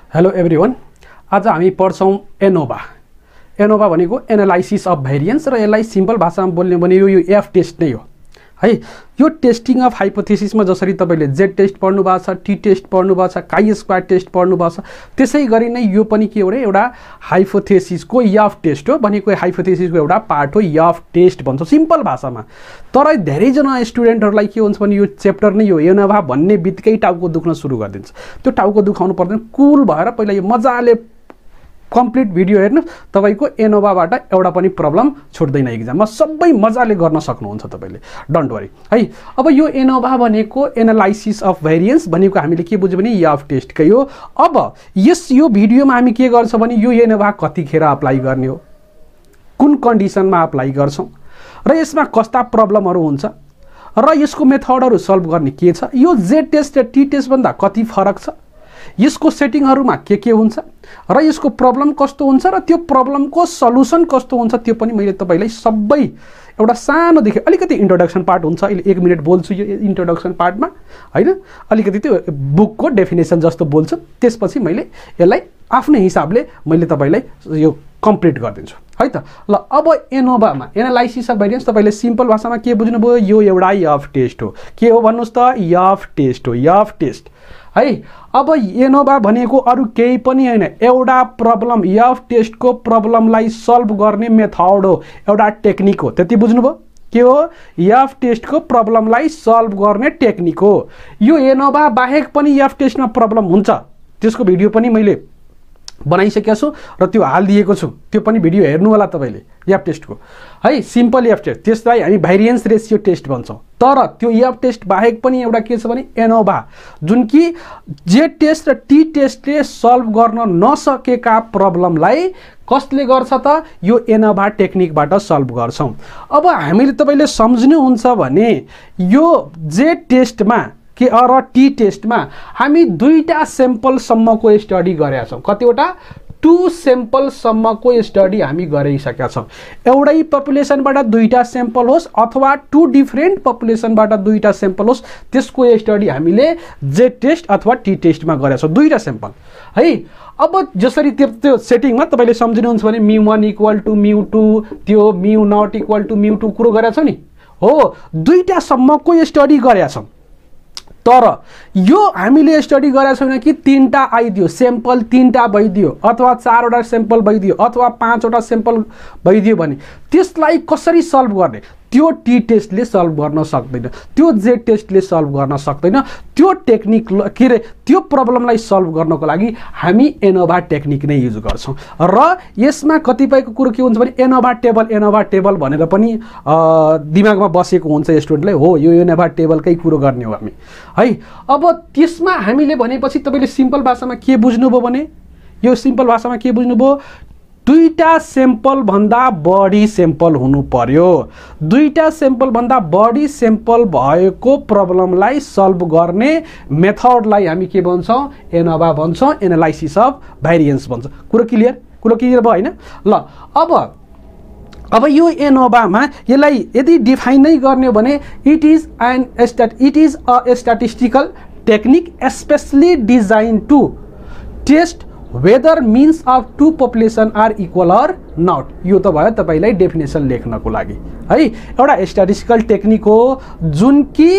Hello everyone, आज हामी पढ्छौं एनोभा। एनोभा भनेको एनालाइसिस अफ भेरिएन्स र यसलाई सिम्पल भाषामा बोल्ने भने यो एफ टेस्ट नै हो है। यो टेस्टिङ अफ हाइपोथेसिसमा जसरी तपाईले जेड टेस्ट पढ्नु भएको छ, टी टेस्ट पढ्नु भएको छ, काई स्क्वायर टेस्ट पढ्नु भएको छ, त्यसै गरी नै यो पनि के हो रे, एउटा हाइपोथेसिसको एफ टेस्ट हो। भनेको हाइपोथेसिसको एउटा पार्ट हो, एफ टेस्ट भन्छ सिम्पल भाषामा। तर धेरै जना स्टुडेन्टहरुलाई के हुन्छ भने यो च्याप्टर नै हो एनोभा भन्ने बित्तिकै टाउको दुख्न सुरु गरिदिन्छ। त्यो टाउको दुखाउनु पर्दैन, कुल भएर पहिला यो मजाले कम्प्लिट भिडियो हेर्नु, तपाईको एनोभाबाट एउटा पनि प्रब्लम छुट्दैन। एक्जाममा सबै मजाले गर्न सक्नुहुन्छ तपाईले, डोन्ट वरी है। अब यो एनोभा भनेको एनालाइसिस अफ भेरिएन्स भनेको हामीले के बुझ्यो भने एफ टेस्टकै हो। अब यो भिडियोमा हामी के गर्छ भने यो एनोभा कतिखेर अप्लाई गर्ने हो, कुन कन्डिसनमा अप्लाई गर्छौं र यसमा कस्ता प्रब्लमहरु हुन्छ र यसको मेथडहरु सल्भ गर्ने के छ, यो जेड टेस्ट र टी टेस्ट भन्दा कति फरक छ, यसको सेटिङहरुमा के हुन्छ र यसको प्रब्लम कस्तो हुन्छ र त्यो प्रब्लमको सल्युसन कस्तो हुन्छ, त्यो पनि मैले तपाईलाई सबै एउटा सानो देखि अलिकति इन्ट्रोडक्सन पार्ट हुन्छ। अहिले 1 मिनेट बोल्छु यो इन्ट्रोडक्सन पार्टमा हैन, अलिकति त्यो बुकको डेफिनेसन जस्तो बोल्छु, त्यसपछि मैले यसलाई आफ्नै हिसाबले मैले तपाईलाई यो कम्प्लिट गरिदिन्छु है त। ल अब एनोभामा एनालाइसिस अफ भेरिएन्स तपाईले सिम्पल भाषामा के बुझ्नुभयो, यो एउटा एफ टेस्ट हो। के हो भन्नुस् त, एफ टेस्ट हो, एफ टेस्ट है। अब एनोभा भनेको अरु केही पनि हैन, एउटा प्रब्लम एफ टेस्टको प्रब्लमलाई सल्भ गर्ने मेथड हो, एउटा टेक्निक हो। त्यति बुझ्नुभयो, के हो, एफ टेस्टको प्रब्लमलाई सल्भ गर्ने टेक्निक हो। यो एनोभा बाहेक पनि एफ टेस्टमा प्रब्लम हुन्छ, त्यसको भिडियो पनि मैले बनाइसकेको छु र त्यो हालिदिएको छु, त्यो पनि भिडियो हेर्नु होला तपाईले एफ टेस्टको है। सिम्पल एफ टेस्ट, त्यसलाई हामी भेरिएन्स रेशियो टेस्ट भन्छौं। तर त्यो एफ टेस्ट बाहेक पनि एउटा के छ भने एनोभा, जुन कि जेड टेस्ट र टी टेस्टले सल्भ गर्न नसकेका प्रब्लमलाई कसले गर्छ त, यो एनोभा टेक्निकबाट सल्भ गर्छौं। अब हामीले तपाईले सम्झ्नुहुन्छ भने यो जेड टेस्टमा के र टी टेस्टमा हामी दुईटा स्याम्पल सम्मको स्टडी गरेका छौं। कतिवटा, 2 स्याम्पल सम्मको स्टडी हामी गरिसकेका छौं। एउटै पपुलेसनबाट दुईटा स्याम्पल होस् अथवा 2 डिफरेन्ट पपुलेसनबाट दुईटा स्याम्पल होस्, त्यसको स्टडी हामीले जेड टेस्ट अथवा टी टेस्टमा गरेका छौं, दुईटा स्याम्पल है। अब जसरी त्यो सेटिङमा तपाईले सम्झिनुहुन्छ भने μ1 = μ2, त्यो μ0 = μ2 कुरो गरेका छौं नि हो। दुईटा सम्मको स्टडी गरेका छौं। तर यो हामीले स्टडी गरेका छैन कि 3टा आइदियो स्याम्पल, 3टा भइदियो अथवा 4वटा स्याम्पल भइदियो अथवा 5वटा स्याम्पल भइदियो भने त्यसलाई कसरी सल्भ गर्ने, त्यो टी टेस्टले सल्भ गर्न सक्दैन, त्यो जेड टेस्टले सल्भ गर्न सक्दैन। त्यो टेक्निक के रे, त्यो प्रब्लमलाई सल्भ गर्नको लागि हामी एनोभा टेक्निक नै युज गर्छौं। र यसमा कतिपयको कुरो के हुन्छ भने एनोभा टेबल भनेर पनि दिमागमा बसेको हुन्छ स्टुडेन्टलाई, हो यो एनोभा टेबलकै कुरो गर्ने हो हामी है। अब त्यसमा हामीले भनेपछि तपाईले सिम्पल भाषामा के बुझ्नुभयो भने, यो सिम्पल भाषामा के बुझ्नुभयो, दुईटा स्याम्पल भन्दा बढी स्याम्पल हुनु पर्यो। दुईटा स्याम्पल भन्दा बढी स्याम्पल भएको प्रब्लमलाई सल्भ गर्ने मेथडलाई हामी के भन्छौं, एनोभा भन्छौं, एनालाइसिस अफ भेरिएन्स भन्छ। कुरो क्लियर भयो हैन। ल अब यो एनोभामा यसलाई यदि डिफाइन नै गर्ने हो भने it is a statistical technique specially design to test whether means of 2 population are equal or not. यो त भयो तपाईलाई डेफिनेसन लेख्नको लागि है। एउटा स्ट्याटिस्टिकल टेक्निक हो जुन कि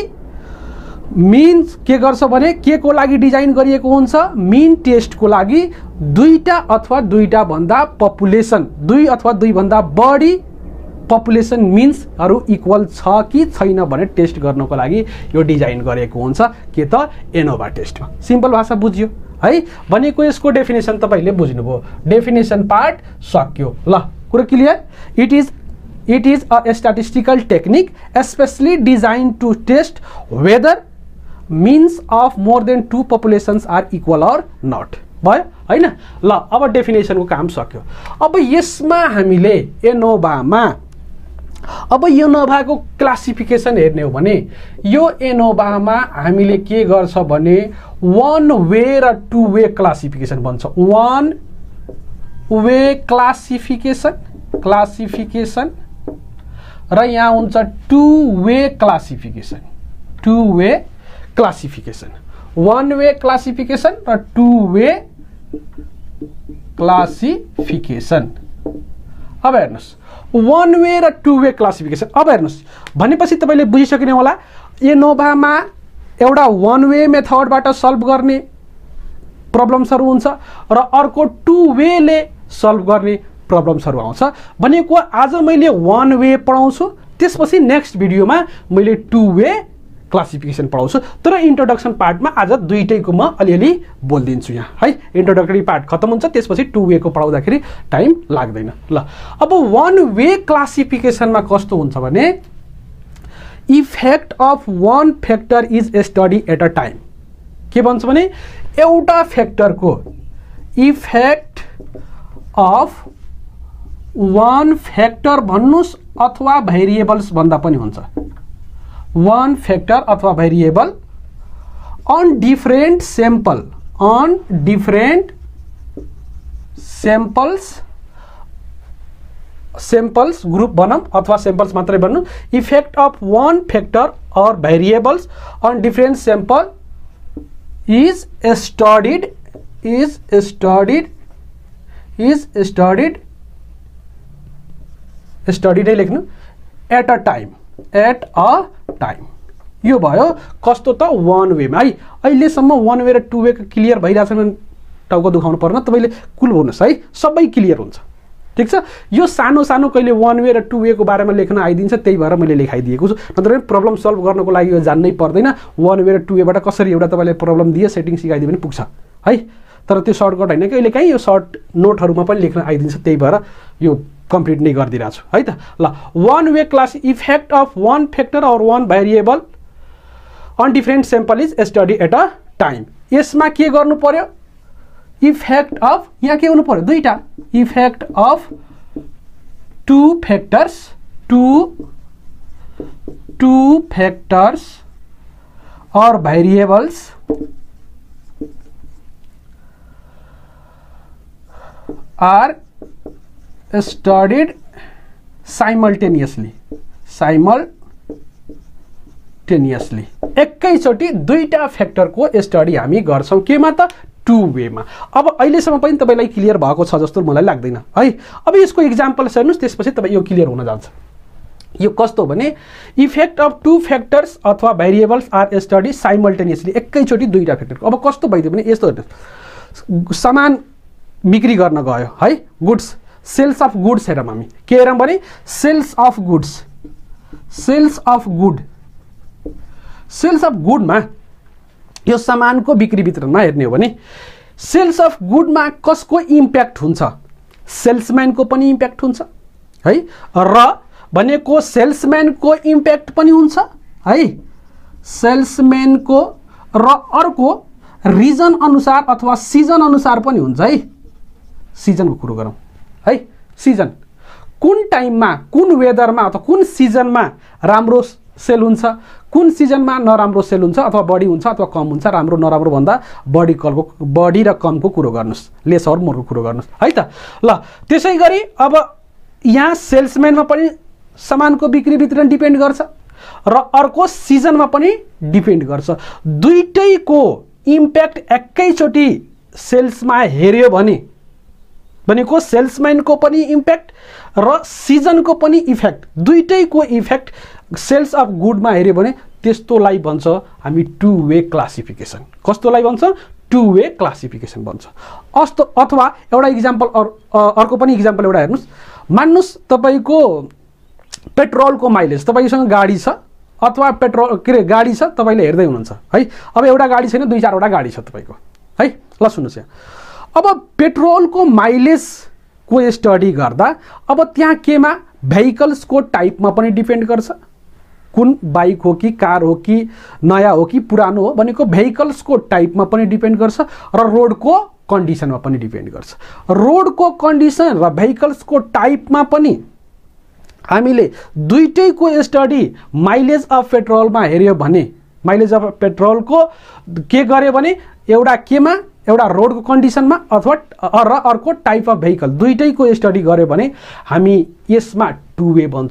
मीन्स के गर्छ भने के को लागि डिजाइन गरिएको हुन्छ, मीन टेस्टको लागि दुईटा अथवा दुईटा भन्दा पपुलेसन, 2 अथवा 2 भन्दा बढी पपुलेसन मिन्सहरु इक्वल छ कि छैन भने टेस्ट गर्नको लागि यो डिजाइन गरिएको हुन्छ। के त, एनोभा टेस्टमा। सिम्पल भाषा बुझ्यो है। भनेको यसको डेफिनेसन तपाईले बुझ्नुभयो, डेफिनेसन पार्ट सक्यो। ल कुरो clear. It is a statistical technique specially design to test whether means of more than 2 populations are equal or not भयो हैन। ल अब डेफिनेसनको काम सक्यो। अब यसमा हामीले एनोभामा अब एनोभाको क्लासिफिकेसन हेर्ने हो भने यो एनोभामा हामीले के गर्छ भने 1 वे र 2 वे क्लासिफिकेसन भन्छ। 1 वे क्लासिफिकेसन र यहाँ हुन्छ 2 way classification. 2 way classification, 1 way classification र 2 वे क्लासिफिकेसन। अब हेर्नुस् वन वे र टू वे क्लासिफिकेसन। अब हेर्नुस् भनेपछि तपाईले बुझिसक्नु होला एनोभामा एउटा वन वे मेथडबाट सल्भ गर्ने प्रब्लम्सहरु हुन्छ र अर्को टू वे ले सल्भ गर्ने प्रब्लम्सहरु आउँछ भनेको आज मैले वन वे पढाउँछु त्यसपछि नेक्स्ट भिडियोमा मैले टू वे क्लासिफिकेसन पढाउँछु तर इन्ट्रोडक्सन पार्टमा आज दुईटैको म अलिअलि बोल्दिन्छु यहाँ है। इन्ट्रोडक्टरी पार्ट खत्म हुन्छ त्यसपछि टू वे को पढाउँदाखेरि टाइम लाग्दैन। ल अब वन वे क्लासिफिकेसनमा कस्तो हुन्छ भने effect of one factor is study at a time. के भन्छ भने एउटा फ्याक्टरको इफेक्ट अफ वन फ्याक्टर भन्नुस् अथवा भेरिएबल्स भन्दा पनि हुन्छ वन फ्याक्टर अथवा variable on different samples group बनम अथवा सैंपल्स मात्रै भन्नु इफेक्ट अफ वन फ्याक्टर और variables on different sample is studied नै लेख्नु at a time यो भयो कस्तो त वन वे मा है। अहिलेसम्म वन वे र टू वे को क्लियर भइराछ भने टाउको दुखाउनु पर्न तपाईले कुल भन्नुस् है सबै क्लियर हुन्छ ठीक छ। यो सानो सानो कहिले वन वे र टू वे को बारेमा लेख्न आइदिन्छ त्यही भएर मैले लेखाइदिएको छु नत्र प्रब्लम सल्भ गर्नको लागि यो जान्नै पर्दैन वन वे र टू वे बाट कसरी एउटा तपाईले प्रब्लम दिए सेटिङ सिकाइदिए पनि पुग्छ है। तर त्यो सर्टकट हैन कहिले काहीँ यो सर्ट नोटहरुमा पनि लेख्न आइदिन्छ त्यही भएर यो कम्प्लिट नै गर्दिरा छु है त। ल one way class effect of one factor और one variable on different sample is study at a time. यसमा के गर्नु पर्यो इफेक्ट अफ यहाँ के हुनु पर्यो दुईटा इफेक्ट अफ टू फैक्टर्स और वेरिएबल्स आर स्टडीड साइमल्टेनियसली एकैचोटी दुईटा फ्याक्टर को स्टडी हामी गर्छौं केमा त टू वे मा। अब अहिलेसम्म पनि तपाईलाई क्लियर भएको छ जस्तो मलाई लाग्दैन है। अब यसको एक्जाम्पल हेर्नुस् त्यसपछि तपाई यो क्लियर हुन जान्छ। यो कस्तो भने इफेक्ट अफ टू फैक्टर्स अथवा भेरिएबल्स आर स्टडी साइमल्टेनियसली एकैचोटी दुईटा फ्याक्टर। अब कस्तो भइदियो भने यस्तो हेर्नुस् सामान बिक्री गर्न गयो है गुड्स सेल्स अफ गुड्स हेरौँ हामी के हेरौँ भने सेल्स अफ गुडमा यो सामानको बिक्री वितरणमा हेर्ने हो भने सेल्स अफ गुडमा कसको इम्प्याक्ट हुन्छ सेल्सम्यानको पनि इम्प्याक्ट हुन्छ है र भनेको सेल्सम्यानको इम्प्याक्ट पनि हुन्छ है सेल्सम्यानको र अर्को रिजन अनुसार अथवा सिजन अनुसार पनि हुन्छ है। सिजनको कुरो गरौँ है सिजन कुन टाइममा कुन वेदरमा अथवा कुन सिजनमा राम्रो सेल हुन्छ कुन सिजनमा नराम्रो सेल हुन्छ अथवा बढी हुन्छ अथवा कम हुन्छ राम्रो नराम्रो भन्दा बढी र कमको कुरो गर्नुस् लेस अर मोरको कुरो गर्नुस् है त। ल त्यसैगरी अब यहाँ सेल्सम्यानमा पनि सामानको बिक्री वितरण डिपेन्ड गर्छ र अर्को सिजनमा पनि डिपेन्ड गर्छ। दुईटैको इम्प्याक्ट एकैचोटी सेल्समा हेर्यो भनेको सेल्सम्यानको पनि इम्प्याक्ट र सिजनको पनि इफेक्ट दुईटैको इफेक्ट सेल्स अफ गुडमा हेर्यो भने त्यस्तोलाई भन्छ हामी टू वे क्लासिफिकेसन। कस्तोलाई भन्छ टू वे क्लासिफिकेसन भन्छ। अथवा एउटा एक्जाम्पल अर्को पनि एक्जाम्पल एउटा हेर्नुस् मान्नुस् तपाईको पेट्रोलको माइलेज तपाईसँग गाडी छ अथवा पेट्रोल के गाडी छ तपाईले हेर्दै हुनुहुन्छ है। अब एउटा गाडी छैन दुई चारवटा गाडी छ तपाईको है। ल सुन्नुस् यहाँ अब पेट्रोलको माइलेज को स्टडी गर्दा अब त्यहाँ केमा भेहिकल्सको टाइपमा पनि डिपेन्ड गर्छ कुन बाइक हो कि कार हो कि नयाँ हो कि पुरानो हो भनेको भेहिकल्सको टाइपमा पनि डिपेन्ड गर्छ र रोडको कन्डिसनमा पनि डिपेन्ड गर्छ। रोडको कन्डिसन र भेहिकल्सको टाइपमा पनि हामीले दुईटैको स्टडी माइलेज अफ पेट्रोलमा हेर्यो भने माइलेज अफ पेट्रोलको के गर्यो भने एउटा केमा एउटा रोडको कन्डिसनमा अथवा र अर्को टाइप अफ भेहिकल दुईटैको स्टडी गर्यो भने हामी यसमा टू वे भन्छौं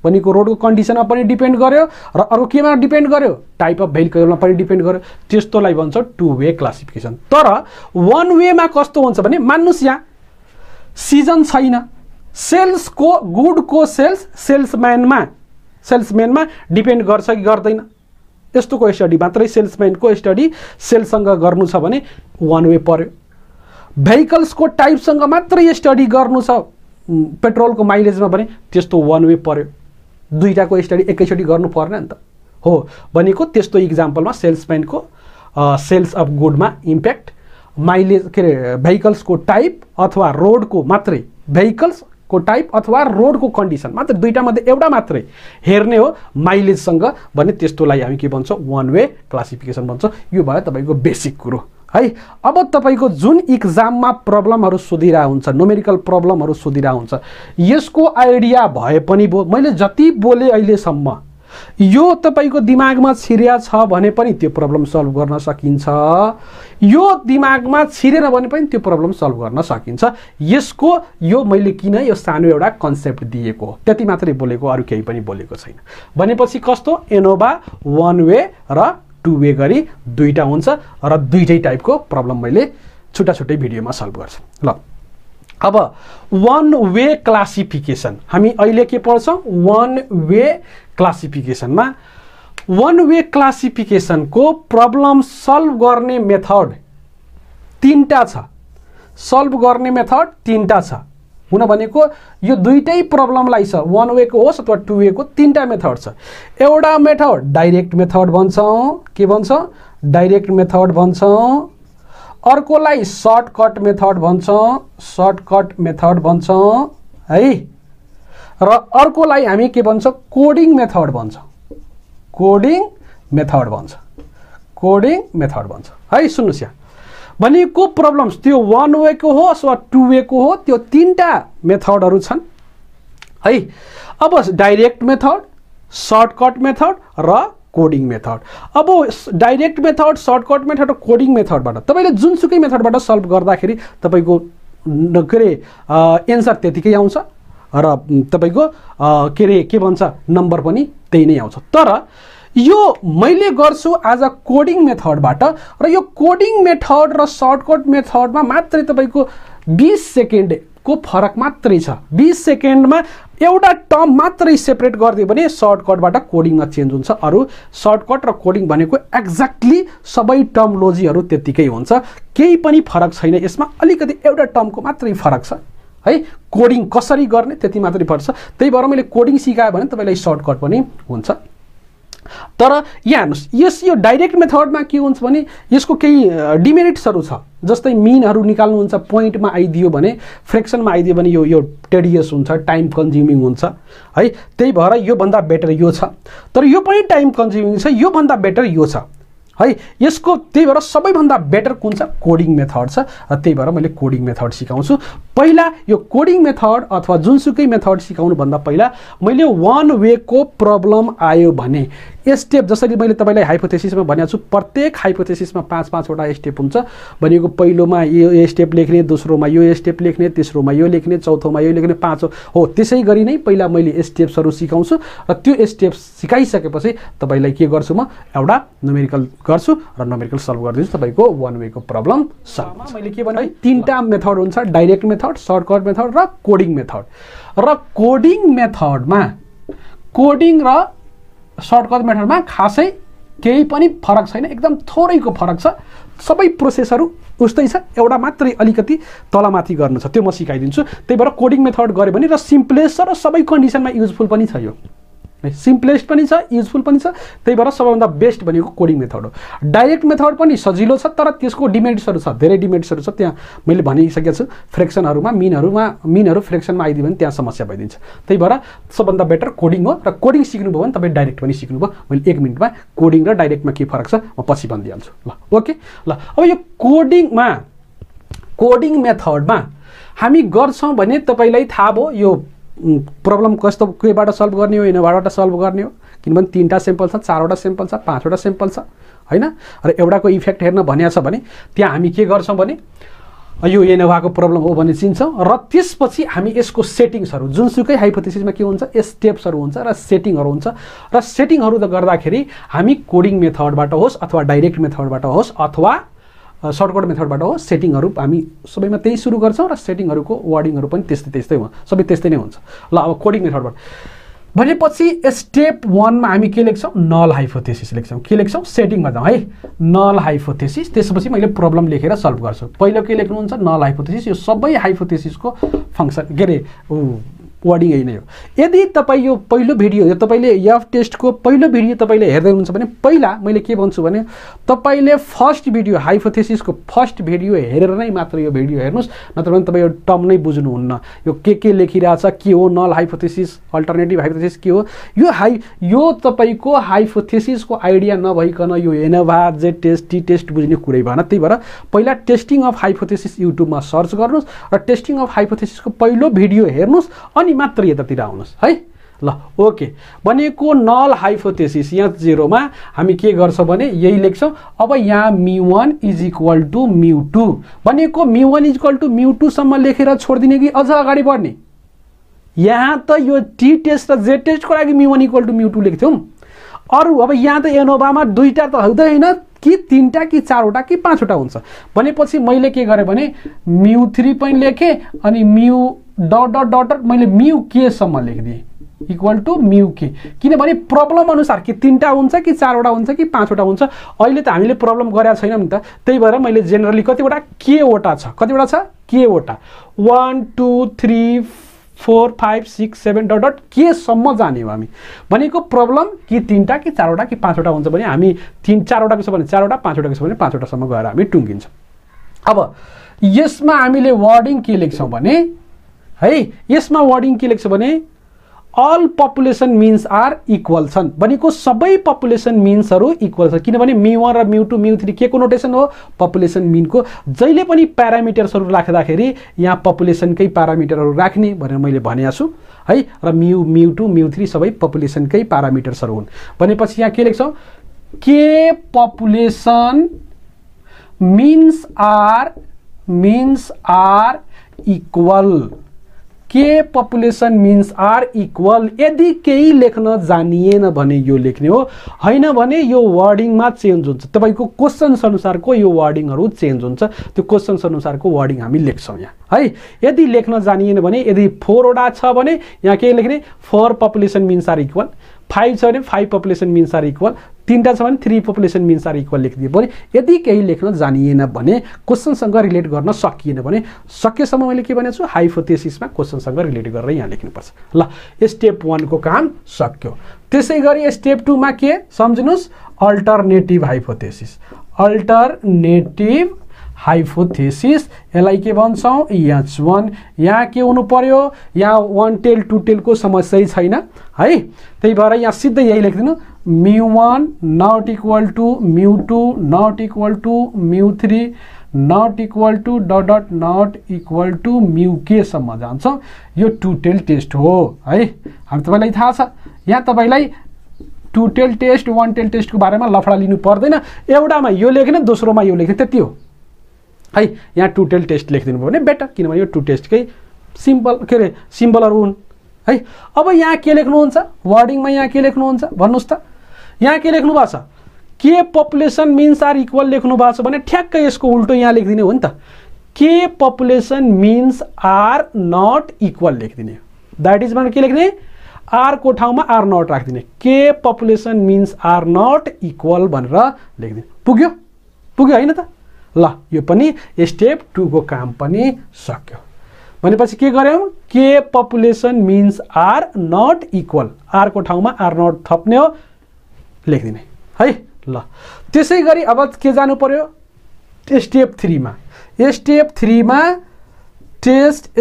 भनेको रोडको कन्डिसनमा पनि डिपेन्ड गर्यो र अरु केमा डिपेन्ड गर्यो टाइप अफ भेहिकलमा पनि डिपेन्ड गर्यो त्यस्तोलाई भन्छ टु वे क्लासिफिकेसन तर वन वेमा कस्तो हुन्छ भने मान्नुस् यहाँ सिजन छैन सेल्सको गुडको सेल्सम्यानमा डिपेन्ड गर्छ कि गर्दैन यस्तोको स्टडी मात्रै सेल्सम्यानको स्टडी सेल्ससँग गर्नु छ भने वन वे पर्यो भेहिकल्सको टाइपसँग मात्रै स्टडी गर्नु छ पेट्रोलको माइलेजमा भने त्यस्तो वन वे पर्यो दुईटाको स्टडी एकैचोटि गर्नु पर्दैन नि त हो भनेको त्यस्तो इक्जाम्पलमा सेल्सम्यानको सेल्स अफ गुडमा इम्प्याक्ट माइलेज के अरे भेहिकल्सको टाइप अथवा रोडको मात्रै भेहिकल्सको टाइप अथवा रोडको कन्डिसन मात्र दुईटा मध्ये एउटा मात्रै हेर्ने हो माइलेजसँग भने त्यस्तोलाई हामी के भन्छौँ वन वे क्लासिफिकेसन भन्छ यो भयो तपाईको बेसिक कुरो है अब तपाईको जुन एक्जाममा प्रब्लमहरु सोधिरा हुन्छ न्यूमेरिकल प्रब्लमहरु सोधिरा हुन्छ यसको आइडिया भए पनि मैले जति बोले अहिलेसम्म यो तपाईको दिमागमा छिर्या छ भने पनि त्यो प्रब्लम सल्भ गर्न सकिन्छ यो दिमागमा छिरेन भने पनि त्यो प्रब्लम सल्भ गर्न सकिन्छ यसको यो मैले किन यो सानो एउटा कन्सेप्ट दिएको हो त्यति मात्रै बोलेको अरु केही पनि बोलेको छैन भनेपछि कस्तो एनोभा वन वे र टु वे गरी दुईटा हुन्छ र दुईटै टाइपको प्रब्लम मैले छुट्टा छुट्टै भिडियोमा सल्भ गर्छु ल अब वन वे क्लासिफिकेसन हामी अहिले के पढ्छौं वन वे क्लासिफिकेसनमा वन वे क्लासिफिकेसनको प्रब्लम सल्भ गर्ने मेथड तीनटा छ सल्भ गर्ने मेथड तीनटा छ हुन भनेको यो दुईटै प्रब्लमलाई छ वन वे को होस् अथवा टु वे को तीनटा मेथड छ एउटा मेथड डाइरेक्ट मेथड भन्छौं के भन्छौं डाइरेक्ट मेथड भन्छौं अर्कोलाई सर्टकट मेथड भन्छौं है र अर्कोलाई हामी के भन्छौं कोडिङ मेथड भन्छ है सुन्नुस् यहाँ भनेको प्रब्लम्स त्यो वन वे को होस् वा टु वे को हो त्यो तीनटा मेथडहरु छन् है अब डाइरेक्ट मेथड सर्टकट मेथड र कोडिङ मेथड अब डाइरेक्ट मेथड सर्टकट मेथड र कोडिङ मेथडबाट तपाईले जुनसुकै मेथडबाट सल्भ गर्दाखेरि तपाईको एन्सर त्यतिकै आउँछ र तपाईको के भन्छ नम्बर पनि त्यही नै आउँछ तर यो मैले गर्छु आज कोडिङ मेथडबाट र यो कोडिङ मेथड र सर्टकट मेथडमा मात्रै तपाईको 20 सेकेन्ड को फरक मात्रै छ 20 सेकेन्डमा एउटा टर्म मात्रै सेपरेट गर्दियो भने सर्टकटबाट कोडिङमा चेन्ज हुन्छ अरु सर्टकट र कोडिङ भनेको एक्ज्याक्टली सबै टर्मोलोजीहरु त्यतिकै हुन्छ केही पनि फरक छैन यसमा अलिकति एउटा टर्मको मात्रै फरक छ है कोडिङ कसरी गर्ने त्यति मात्रै पर्छ त्यही भएर मैले कोडिङ सिकाए भने तपाईलाई सर्टकट पनि हुन्छ तर यहाँ हेर्नुस् यो डाइरेक्ट मेथडमा के हुन्छ भने यसको केही डिमेरिट्सहरु छ जस्तै मिनहरु निकाल्नुहुन्छ पोइन्टमा आइदियो भने फ्र्याक्सनमा आइदियो भने यो टेडियस हुन्छ टाइम कन्ज्युमिङ हुन्छ है त्यही भएर यो भन्दा बेटर यो छ तर यो पनि टाइम कन्ज्युमिङ छ यो भन्दा बेटर यो छ है यसको त्यही भएर सबैभन्दा बेटर कुन छ कोडिङ मेथड छ र त्यही भएर मैले कोडिङ मेथड सिकाउँछु पहिला यो कोडिङ मेथड अथवा जुनसुकै मेथड सिकाउनु भन्दा पहिला मैले वन वे को प्रब्लम आयो भने स्टेप जसरी मैले तपाईलाई हाइपोथेसिसमा भनेको छु प्रत्येक हाइपोथेसिसमा 5-5 वटा स्टेप हुन्छ भनेको पहिलोमा यो स्टेप लेख्ने दोस्रोमा यो स्टेप लेख्ने तेस्रोमा यो लेख्ने चौथोमा यो लेख्ने पाँचौं हो त्यसै गरी नै पहिला मैले स्टेप्सहरु सिकाउँछु र त्यो स्टेप सिकाइसकेपछि तपाईलाई के गर्छु म एउटा न्यूमेरिकल गर्छु र न्यूमेरिकल सल्भ गर्दिन्छु तपाईको वन वे को प्रब्लम सल्भ मैले के भने तीनटा मेथड हुन्छ डाइरेक्ट मेथड सर्टकट मेथड र कोडिङ मेथड र कोडिङ मेथडमा कोडिङ र सर्टकट मेथडमा खासै केही पनि फरक छैन एकदम थोरैको फरक छ सबै प्रोसेसहरु उस्तै छ एउटा मात्रै अलिकति तलमाथि गर्नु छ त्यो म सिकाइदिन्छु त्यही भएर कोडिङ मेथड गरे भने र सिम्पलेस्ट छ र सबै कन्डिसनमा युजफुल पनि छ यो सिम्पलेस्ट पनि छ युजफुल पनि छ त्यही भएर सबैभन्दा बेस्ट भनेको कोडिङ मेथड हो डाइरेक्ट मेथड पनि सजिलो छ तर त्यसको डिमेरिट्सहरु छ धेरै डिमेरिट्सहरु छ त्यहाँ मैले भनिसकेको छु फ्र्याक्सनहरुमा मिनहरु फ्र्याक्सनमा आइदियो भने त्यहाँ समस्या भइदिन्छ त्यही भएर सबभन्दा बेटर कोडिङ हो र कोडिङ सिक्नुभयो भने तपाई डाइरेक्ट पनि सिक्नुभयो मैले 1 मिनेटमा कोडिङ र डाइरेक्टमा के फरक छ म पछि भनिदिन्छु ल ओके ल अब यो कोडिङ मेथडमा हामी गर्छौं भने तपाईलाई थाहा भयो यो प्रब्लम कस्तो केबाट सल्भ गर्ने हो एनोबाट सल्भ गर्ने हो किनभने 3टा स्याम्पल छ 4वटा स्याम्पल छ 5वटा स्याम्पल छ हैन र एउटाको इफेक्ट हेर्न भनिया छ भने त्यहाँ हामी के गर्छौं भने यो एनोभाको प्रब्लम हो भने चिन्छौँ र त्यसपछि हामी यसको सेटिङ्सहरू जुनसुकै हाइपोथेसिसमा के हुन्छ स्टेप्सहरू हुन्छ र सेटिङहरू हुन्छ र सेटिङहरू गर्दाखेरि हामी कोडिङ मेथडबाट होस् अथवा डाइरेक्ट मेथडबाट होस् अथवा सर्टकट मेथडबाट होस् सेटिङहरू हामी सबैमा त्यही सुरु गर्छौँ र सेटिङहरूको वर्डिङहरू पनि त्यस्तै हुन्छ सबै त्यस्तै नै हुन्छ ल अब कोडिङ मेथडबाट भनेपछि स्टेप 1 मा हामी के लेख्छौँ नल हाइपोथेसिस लेख्छौँ के लेख्छौँ सेटिङमा जाउँ है नल हाइपोथेसिस त्यसपछि मैले प्रब्लम लेखेर सल्भ गर्छु पहिलो के लेख्नुहुन्छ नल हाइपोथेसिस यो सबै हाइपोथेसिसको फंक्सन के रे वर्डिङ यही नै हो यदि तपाईँ यो पहिलो भिडियो यो तपाईँले एफ टेस्टको पहिलो भिडियो तपाईँले हेर्दै हुनुहुन्छ भने पहिला मैले के भन्छु भने तपाईँले फर्स्ट भिडियो हाइपोथेसिसको फर्स्ट भिडियो हेरेर नै मात्र यो भिडियो हेर्नुहोस् नत्र भने तपाईँ यो टर्म नै बुझ्नुहुन्न यो के लेखिरहेछ के हो नल हाइपोथेसिस अल्टरनेटिभ हाइपोथेसिस के हो यो तपाईँको हाइपोथेसिसको आइडिया नभइकन यो ANOVA Z test T test बुझ्ने कुरै भएन त्यही भएर पहिला टेस्टिङ अफ हाइपोथेसिस युट्युबमा सर्च गर्नुहोस् र टेस्टिङ अफ हाइपोथेसिसको पहिलो भिडियो हेर्नुहोस् अनि मात्र यतातिर आउनुहोस् है ल ओके भनेको नल हाइपोथेसिस यहाँ 0 मा हामी के गर्छौं भने यही लेख्छौं अब यहाँ μ1 = μ2 भनेको μ1 = μ2 सम्म लेखेर छोड्दिने कि अझ अगाडि बढ्ने यहाँ त यो टी टेस्ट र जेड टेस्टको लागि μ1 = μ2 लेख्थ्यौं अरु अब यहाँ त एनोभामा दुईटा त हुँदैन कि तीनटा कि चारवटा कि पाँचवटा हुन्छ भनेपछि मैले के गरे भने μ3 पनि लेखे अनि μ ... मैले μk सम्म लेखिदिए = μk किनभने प्रब्लम अनुसार कि तीनटा हुन्छ कि चारवटा हुन्छ कि पाँचवटा हुन्छ अहिले त हामीले प्रब्लम गरेका छैनौं नि त त्यही भएर मैले जेनरली कतिवटा k वटा छ कतिवटा छ k वटा 1 2 3 4 5 6 7 ... के सम्म जाने हो हामी भनेको प्रब्लम कि तीनटा कि चारवटा कि पाँचवटा हुन्छ भने हामी तीन चारवटाको छ भने चारवटा पाँचवटाको छ भने पाँचवटा सम्म गएर हामी टुङ्गिन्छौं अब यसमा हामीले वर्डिङ के लेख्छौं भने है यसमा वर्डिङ के लेख्छ भने all population means are equal छन् भनेको सबै population means हरु इक्वल छ किनभने μ1 र μ2 μ3 के को नोटेसन हो population mean को जहिले पनि प्यारामिटर्स हरु राख्दाखेरि यहाँ population कै प्यारामिटरहरु राख्ने भनेर मैले भनेको छु है र μ2 μ3 सबै population कै प्यारामिटर्स हरु हुन् भनेपछि यहाँ के लेख्छौं के population means are equal के population means are equal यदि केही लेख्न जानिएन भने यो लेख्ने हो हैन भने यो वर्डिङ मा चेन्ज हुन्छ तपाईको क्वेशन्स अनुसारको यो वर्डिङहरु चेन्ज हुन्छ त्यो क्वेशन्स अनुसारको वर्डिङ हामी लेख्छौं यहाँ है यदि लेख्न जानिएन भने यदि 4 वटा छ भने यहाँ के लेख्ने 4 population means are equal 5 छ भने 5 population means are equal 3 टा छ भने 3 population means are equal लेखिदिए पनि यदि केही लेख्न जानिएन भने क्वेशनसँग रिलेट गर्न सकिएन भने सकेसम्म मैले के भनेछु हाइपोथेसिसमा क्वेशनसँग रिलेट गरेर यहाँ लेख्नुपर्छ ल स्टेप 1 को काम सक्यो त्यसैगरी स्टेप 2 मा के सम्झनुस् अल्टरनेटिभ हाइपोथेसिस यसलाई के भन्छौं H1 यहाँ के हुनु पर्यो यहाँ 1 टेल 2 टेल को समस्या छैन है त्यही भएर यहाँ सिधै यही लेख्दिनु μ1 not equal to μ2 not equal to μ3 not equal to ... not equal to μk सम्म जान्छ यो 2 टेल टेस्ट हो है हामी तपाईलाई थाहा छ यहाँ तपाईलाई 2 टेल टेस्ट 1 टेल टेस्ट को बारेमा लफडा लिनु पर्दैन एउटामा यो लेख्ने दोस्रोमा यो लेख्ने त्यति हो है यहाँ 2 टेल टेस्ट लेखिदिनु भयो भने बेटर किनभने यो 2 टेस्ट कै सिम्पल के रे सिम्बलहरु हुन् है अब यहाँ के लेख्नुहुन्छ वर्डिङमा यहाँ के लेख्नुहुन्छ भन्नुस् त यहाँ के लेख्नु भएको छ के population means are equal लेख्नु भएको छ भने ठ्याक्कै यसको उल्टो यहाँ लेखिदिने हो नि त के population means are not equal लेखिदिने दैट इज भने के लेख्ने r को ठाउँमा r not राख्दिने के population means are not equal भनेर लेखिदिने पुग्यो हैन त ल यो पनि स्टेप 2 को काम पनि सक्यो भनेपछि के गर्यौं के population means are not equal r को ठाउँमा r not थप्ने हो लेखिदिने है ल त्यसैगरी अब के जानु पर्यो स्टेप 3 मा test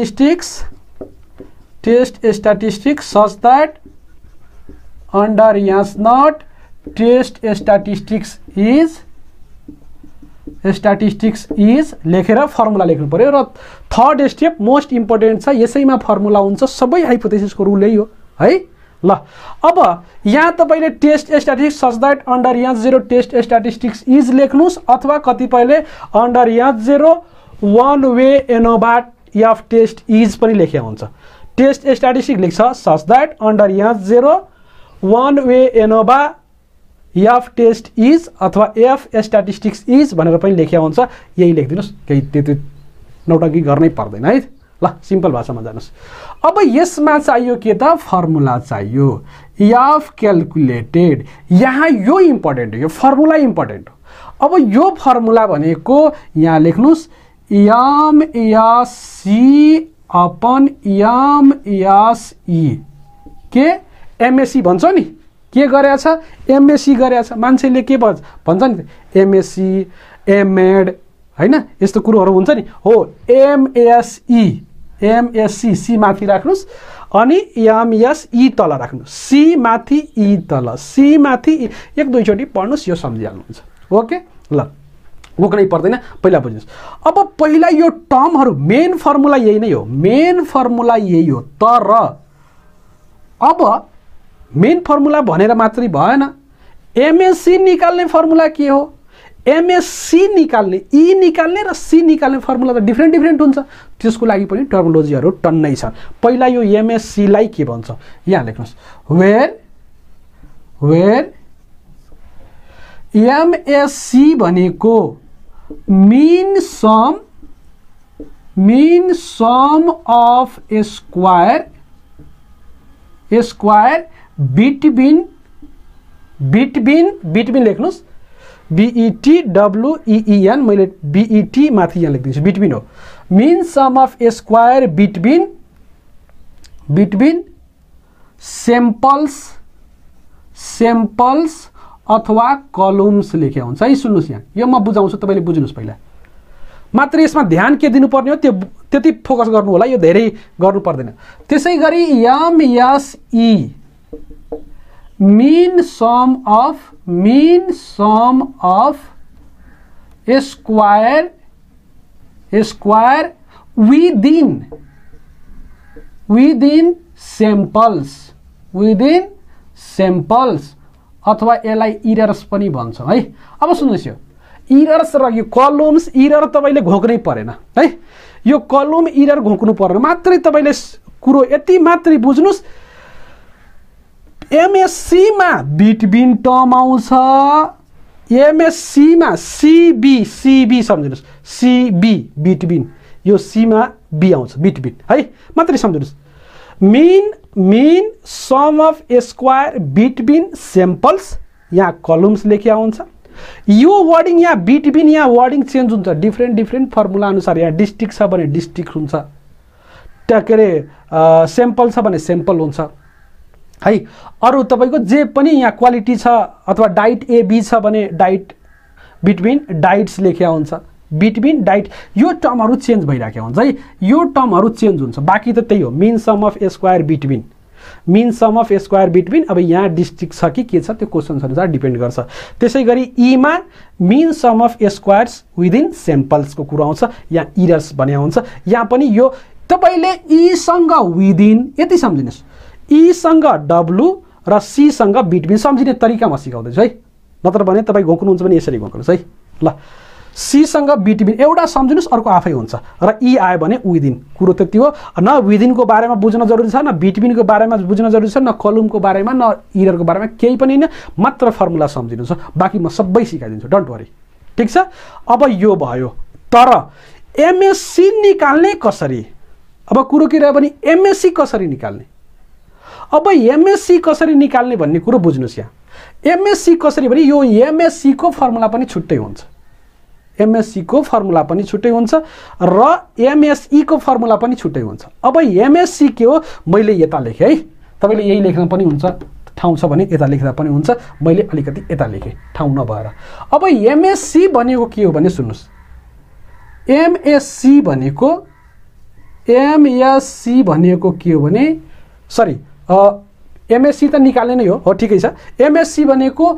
statistics such that under H0 test statistics is लेखेर फर्मुला लेख्नु पर्यो र थर्ड स्टेप मोस्ट इम्पोर्टेन्ट छ यसैमा फर्मुला हुन्छ सबै हाइपोथेसिसको रुल यही हो है ल अब यहाँ तपाईले test statistics such that under H0 test statistics is लेख्नुस् अथवा कतिपयले under H0 one way ANOVA F test is पनि लेखेको हुन्छ। टेस्ट स्ट्याटिस्टिक लेख्छ सच द्याट अन्डर यहाँ 0 one way ANOVA F test is अथवा एफ स्ट्याटिस्टिक्स इज भनेर पनि लेखेको हुन्छ। यही लेखिदिनुहोस्, केही त्यति नौटङ्की गर्नै पर्दैन है। ल सिम्पल भाषामा जानुहोस्। अब यसमा चाहियो के त फर्मुला चाहियो एफ क्यालकुलेटेड। यहाँ यो इम्पोर्टेन्ट हो, यो फर्मुला इम्पोर्टेन्ट हो। अब यो फर्मुला भनेको यहाँ लेख्नुहोस् M S C upon M S E के एमएससी भन्छ नि, के गरेछ एमएससी गरेछ। मान्छेले के भन्छ नि एमएससी एमएड हैन, यस्तो कुरोहरू हुन्छ नि। हो एमएसई एमएससी सी माथि राख्नुहोस् अनि एमएसई तल राख्नुहोस्, सी माथि ई तल, सी माथि एक दुईचोटि पढ्नुहोस्, यो सम्झिहाल्नुहुन्छ। ओके ल बोक्नै पर्दैन, पहिला बुझ्नुहोस्। अब पहिला यो टर्महरू मेन फर्मुला यही नै हो, मेन फर्मुला यही हो। तर अब मेन फर्मुला भनेर मात्रै भएन, एमएससी निकाल्ने फर्मुला के हो, एमएससी निकाल्ने ई निकाल्ने र सी निकाल्ने फर्मुला त डिफ्रेन्ट डिफ्रेन्ट हुन्छ। त्यसको लागि पनि टर्मोलोजीहरू टन्नै छन्। पहिला यो एमएससीलाई के भन्छ यहाँ लेख्नुहोस्, वेयर एमएससी भनेको mean sum of square between लेख्नुहोस् BETWEEN, मैले BET माथि यहाँ लेखिदिन्छु, बिट्विन हो। Mean sum of square between samples अथवा कलम्स लेखे हुन्छ है। सुन्नुहोस् यहाँ, यो म बुझाउँछु, तपाईँले बुझ्नुहोस् पहिला। मात्र यसमा ध्यान के दिनुपर्ने हो त्यो त्यति फोकस गर्नु होला, यो धेरै गर्नु पर्दैन। त्यसै गरी MSE mean sum of square within samples अथवा यसलाई इरर्स पनि भन्छ है। अब सुन्नुहोस्, यो इरर्स र यो कलम्स इरर तपाईँले घोक्नै परेन है, यो कलम इरर घोक्नु परेन, मात्रै तपाईँले कुरो यति मात्रै बुझ्नुहोस्। एमएससीमा बिट्विन टर्म आउँछ, एमएससीमा सीबी सम्झिनुहोस्, सीबी बिट्विन, यो सीमा बी आउँछ बिट्विन है, मात्रै सम्झिनुहोस्। Mean sum of square between samples, यहाँ कलम्स लेखिया हुन्छ। यो वर्डिङ यहाँ बिट्विन, यहाँ वर्डिङ चेन्ज हुन्छ डिफ्रेन्ट डिफ्रेन्ट फर्मुला अनुसार। यहाँ डिस्ट्रिक्ट छ भने डिस्ट्रिक्ट हुन्छ, के अरे सैम्पल छ भने सैम्पल हुन्छ है। अरू तपाईँको जे पनि यहाँ क्वालिटी छ अथवा डाइट एबी छ भने डाइट बिट्विन डाइट्स लेखिया हुन्छ, बिट्विन डाइट, यो टर्महरू चेन्ज भइरहेको हुन्छ है, यो टर्महरू चेन्ज हुन्छ। बाँकी त त्यही हो, mean sum of square between. अब यहाँ डिस्ट्रिक्ट छ कि के छ त्यो क्वेसन अनुसार डिपेन्ड गर्छ। त्यसै गरी ईमा mean sum of squares within सैम्पल्सको कुरा आउँछ, यहाँ इरर्स भने हुन्छ। यहाँ पनि यो तपाईँले ईसँग विदिन यति सम्झिनुहोस्, ईसँग डब्लु र सीसँग बिट्विन सम्झिने तरिका म सिकाउँदैछु है, नत्र भने तपाईँ घोक्नुहुन्छ भने यसरी घोक्नुहोस् है। ल सीसँग बिट्विन एउटा सम्झिनुहोस्, अर्को आफै हुन्छ, र ई आयो भने विदिन। कुरो त्यति हो, न विदिनको बारेमा बुझ्न जरुरी छ, न बिट्विनको बारेमा बुझ्न जरुरी छ, न कलमको बारेमा, न इररको बारेमा, केही पनि होइन, मात्र फर्मुला सम्झिनुहोस्। बाँकी म सबै सिकाइदिन्छु, डोन्ट वरी, ठिक छ। अब यो भयो, तर एमएससी निकाल्ने कसरी? अब कुरो के रह्यो भने एमएससी कसरी निकाल्ने? अब एमएससी कसरी निकाल्ने भन्ने कुरो बुझ्नुहोस्। यहाँ एमएससी कसरी भने यो एमएससी को फर्मुला पनि छुट्टै हुन्छ, एमएससी को फर्मुला पनि छुट्टै हुन्छ र एमएसई को फर्मुला पनि छुट्टै हुन्छ। अब एमएससी के हो मैले यता लेखेँ है, तपाईले यही लेख्न पनि हुन्छ, ठाउँ छ भने यता लेख्दा पनि हुन्छ, मैले अलिकति यता लेखेँ ठाउँ नभएर। अब एमएससी भनेको के हो भने सुन्नुहोस्, एमएससी भनेको के हो भने सरी एमएससी त निकाल्ने नै हो ठिकै छ। एमएससी भनेको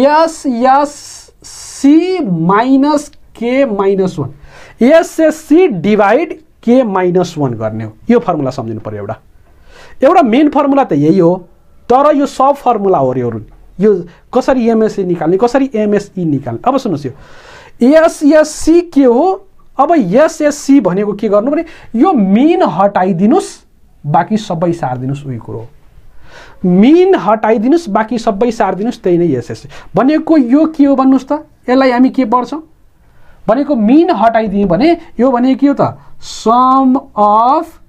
SSC minus k minus 1, SSC divide k minus 1 गर्ने हो। यो फर्मुला सम्झिनु पर्यो। एउटा मेन फर्मुला त यही हो, तर यो सब फर्मुला हो रे। यो कसरी एमएससी निकाल्ने, कसरी एमएसई निकाल्ने। अब सुन्नुहोस्, यो एसएससी के हो अब एसएससी भनेको के गर्नु भने यो मिन हटाइदिनुस् बाँकी सबै सार्दिनुस् उही कुरो मिन हटाइदिनुस् बाँकी सबै सार्दिनुस् त्यही नै एसएससी भनेको यो के हो भन्नुस् त यसलाई हामी के पढ्छौं भनेको मिन हटाइदियौं भने यो भने के हो त सम अफ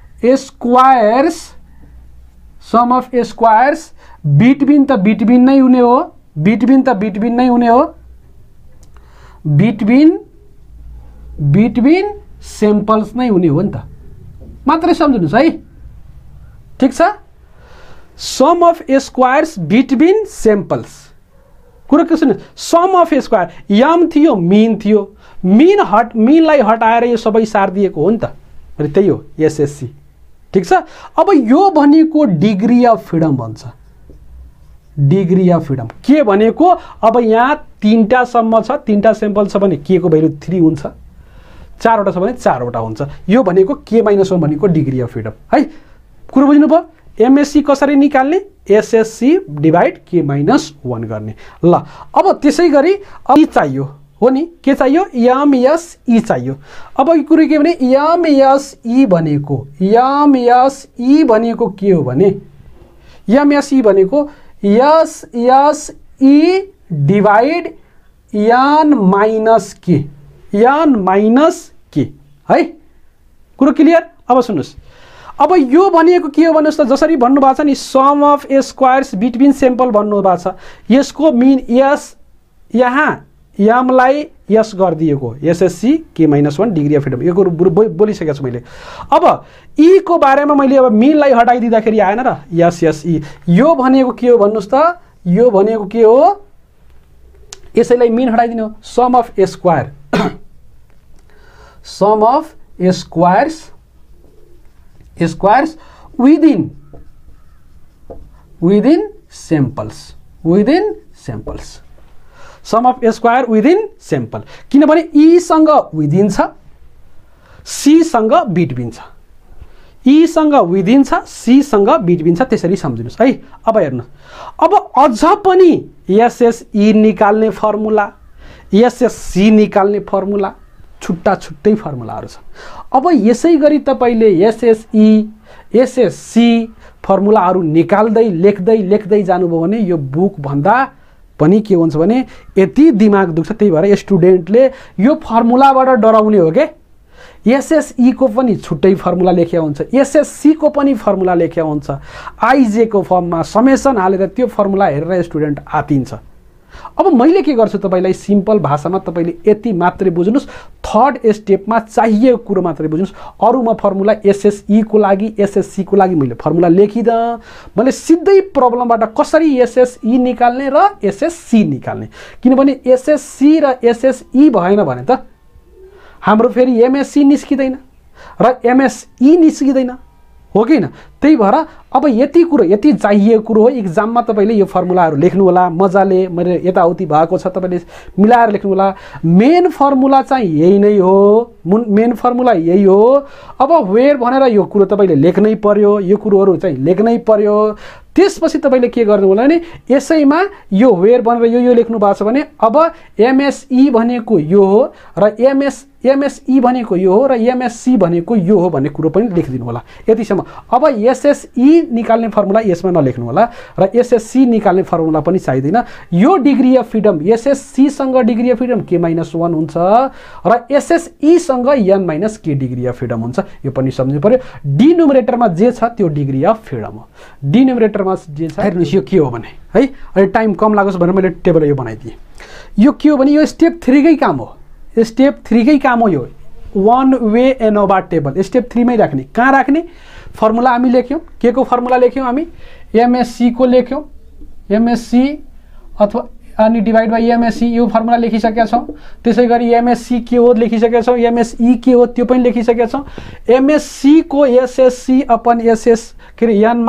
स्क्वायर्स बिटविन त बिटविन नै हुने हो बिटविन त बिटविन नै हुने हो बिटविन सैंपल्स नै हुने हो नि त मात्रै सम्झिनुस् है ठीक छ sum of squares between samples कुरा के सुन्नु सम अफ स्क्वायर यम थियो मिनलाई हटाएर यो सबै सार दिएको हो नि त अनि त्यही हो एसएससी ठीक छ अब यो भनेको डिग्री अफ फ्रीडम भन्छ डिग्री अफ फ्रीडम के भनेको अब यहाँ तीनटा सम्म छ तीनटा सैंपल छ भने के को भ्यालु 3 हुन्छ चारवटा छ भने चारवटा हुन्छ यो भनेको k - 1 भनेको डिग्री अफ फ्रीडम है कुरो बुझ्नु भयो एमएससी कसरी निकाल्ने एसएससी डिवाइड k - 1 गर्ने ल अब त्यसै गरी ई चाहियो हो नि के चाहियो एमएसई चाहियो अब यो कुरो के भने एमएसई भनेको के हो भने एमएसई भनेको एसएसई डिवाइड n माइनस के है कुरो क्लियर अब सुन्नुस् अब यो भनेको के हो भन्नुस् त जसरी भन्नु भएको छ नि sum of squares between sample भन्नु भएको छ यसको मिन एस यहाँ एमलाई यस गरिदिएको SSC k - 1 degree of freedom यो कुरो बोलिसकेको छु मैले अब ई को बारेमा मैले अब मिनलाई हटाइदिँदाखेरि आएन र एसएसई यो भनेको के हो भन्नुस् त यो भनेको के हो यसैलाई मिन हटाइदिनु sum of squares within samples sum of square within sample किनभने ई सँग विदिन छ सी सँग बिटविन छ ई सँग विदिन छ सी सँग बिटविन छ त्यसरी सम्झिनुस् है अब हेर्नु अब अझ पनि एसएसई निकाल्ने फर्मुला एसएससी निकाल्ने फर्मुला छुट्टा छुट्टै फर्मुलाहरु छ अब यसै गरी तपाईले एसएससी फर्मुलाहरु निकाल्दै लेख्दै जानुभयो भने यो बुक भन्दा पनि के हुन्छ भने यति दिमाग दुख्छ त्यही भएर स्टुडेन्टले यो फर्मुलाबाट डराउने हो के एसएसई को पनि छुट्टै फर्मुला लेख्या हुन्छ एसएससी को पनि फर्मुला लेख्या हुन्छ आइजे को फर्ममा समेसन हालेर त्यो फर्मुला हेरेर स्टुडेन्ट आतिन्छ अब मैले के गर्छु तपाईलाई सिम्पल भाषामा तपाईले यति मात्रै बुझ्नुस् थर्ड स्टेपमा चाहिएको कुरो मात्रै बुझ्नुस् अरुमा फर्मुला एसएसई को लागि एसएससी को लागि मैले फर्मुला लेखिदा मैले सिधै प्रब्लमबाट कसरी एसएसई निकाल्ने र एसएससी निकाल्ने किनभने एसएससी र एसएसई भएन भने त हाम्रो फेरि एमएससी निस्किदैन र एमएसई निस्किदैन हो कि हैन त्यही भएर अब यति चाहिएको कुरो हो एक्जाममा तपाईले यो फर्मुलाहरु लेख्नु होला मजाले मैले यताउति भएको छ तपाईले मिलाएर लेख्नु होला मेन फर्मुला चाहिँ यही नै हो मेन फर्मुला यही हो अब वेयर भनेर यो कुरो तपाईले लेख्नै पर्यो यो कुरोहरु चाहिँ लेख्नै पर्यो त्यसपछि तपाईले के गर्नु होला भने यसैमा यो वेयर भनेर यो लेख्नु भएको छ भने अब एमएसई भनेको यो हो र एमएसई भनेको यो हो र एमएससी भनेको यो हो भन्ने कुरो पनि लेखिदिनु होला यतिसम्म अब एसएसई निकाल्ने फर्मुला यसमा नलेख्नु होला र एसएससी निकाल्ने फर्मुला पनि चाहिदैन यो डिग्री अफ फ्रीडम एसएससी सँग डिग्री अफ फ्रीडम k - 1 हुन्छ र एसएसई सँग n - k degree of freedom हुन्छ यो पनि सम्झनु पर्यो डिनोमिनेटरमा जे छ त्यो डिग्री अफ फ्रीडम हो डिनोमिनेटरमा जे छ हेर्नुस् यो के हो भने है अहिले टाइम कम लागोस् भनेर मैले टेबल यो बनाइदिए यो के हो भने यो स्टेप 3 कै काम हो स्टेप 3 कै काम हो यो one way ANOVA table step 3 मै राख्ने कहाँ राख्ने फर्मुला हामी लेख्यौं के को फर्मुला लेख्यौं हामी एमएससी को लेख्यौं एमएससी अथवा अनि डिवाइड बाइ एमएससी यो फर्मुला लेखिसकेका छौं त्यसैगरी एमएससी के हो लेखिसकेका छौं एमएसई के हो त्यो पनि लेखिसकेका छौं एमएससी को एसएससी अपन एसएस के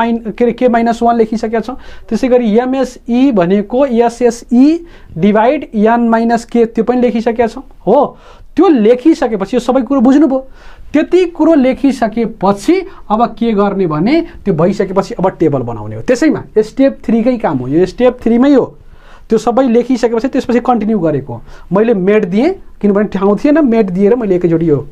k - 1 लेखिसकेका छौं त्यसैगरी एमएसई भनेको एसएसई डिवाइड n - k त्यो पनि लेखिसकेका छौं हो त्यो लेखिसकेपछि यो सबै कुरो बुझ्नुभयो त्यति कुरो लेखिसकेपछि अब के गर्ने भने त्यो भइसकेपछि अब टेबल बनाउने हो त्यसैमा स्टेप 3 कै काम हो यो स्टेप 3 मै हो त्यो सबै लेखिसकेपछि त्यसपछि कन्टिन्यू गरेको मैले मेड दिए किनभने ठाउँ थिएन, मेट दिएर मैले एकैचोटि यो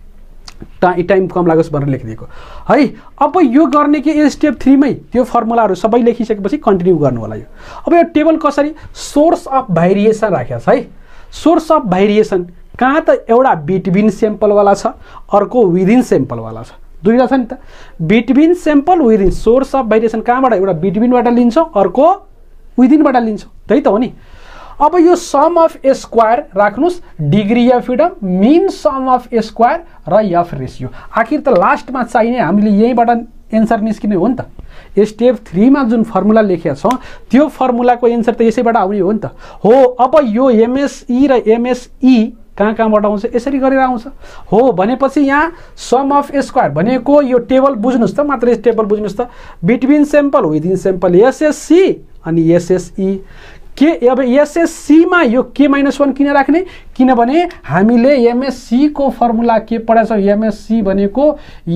टाइम कम लागोस् भनेर लेखिदिएको है। अब यो गर्ने कि स्टेप 3 मै त्यो फर्मुलाहरू सबै लेखिसकेपछि कन्टिन्यू गर्नु होला यो। अब यो टेबल कसरी सोर्स अफ भेरिएसन राखेको छ है। सोर्स अफ भेरिएसन कहाँ त एउटा बिटविन स्याम्पलवाला छ, अर्को विदिन स्याम्पलवाला छ, दुईवटा छ नि त। Between sample within source of variation कहाँबाट, एउटा बिटविनबाट लिन्छौँ, अर्को विदिनबाट लिन्छौँ, त्यही त हो नि। अब यो सम अफ स्क्वायर राख्नुस्, degree of freedom, mean sum of square र एफ रेसियो। आखिर त लास्टमा चाहिने हामीले यहीँबाट एन्सर निस्किने हो नि त। स्टेप 3 मा जुन फर्मुला लेखेका छौँ त्यो फर्मुलाको एन्सर त यसैबाट आउने हो नि त। हो अब यो एमएसई र एमएसई कहाँबाट आउँछ, यसरी गरेर आउँछ हो भनेपछि यहाँ सम अफ स्क्वायर भनेको यो टेबल बुझ्नुहोस् त, मात्र टेबल बुझ्नुहोस् त। Between sample within sample SSC अनि एसएसई के। अब एसएससी मा यो k-1 किन राख्ने, किनभने हामीले एमएससी को फर्मुला के पढाएको छौँ, एमएससी भनेको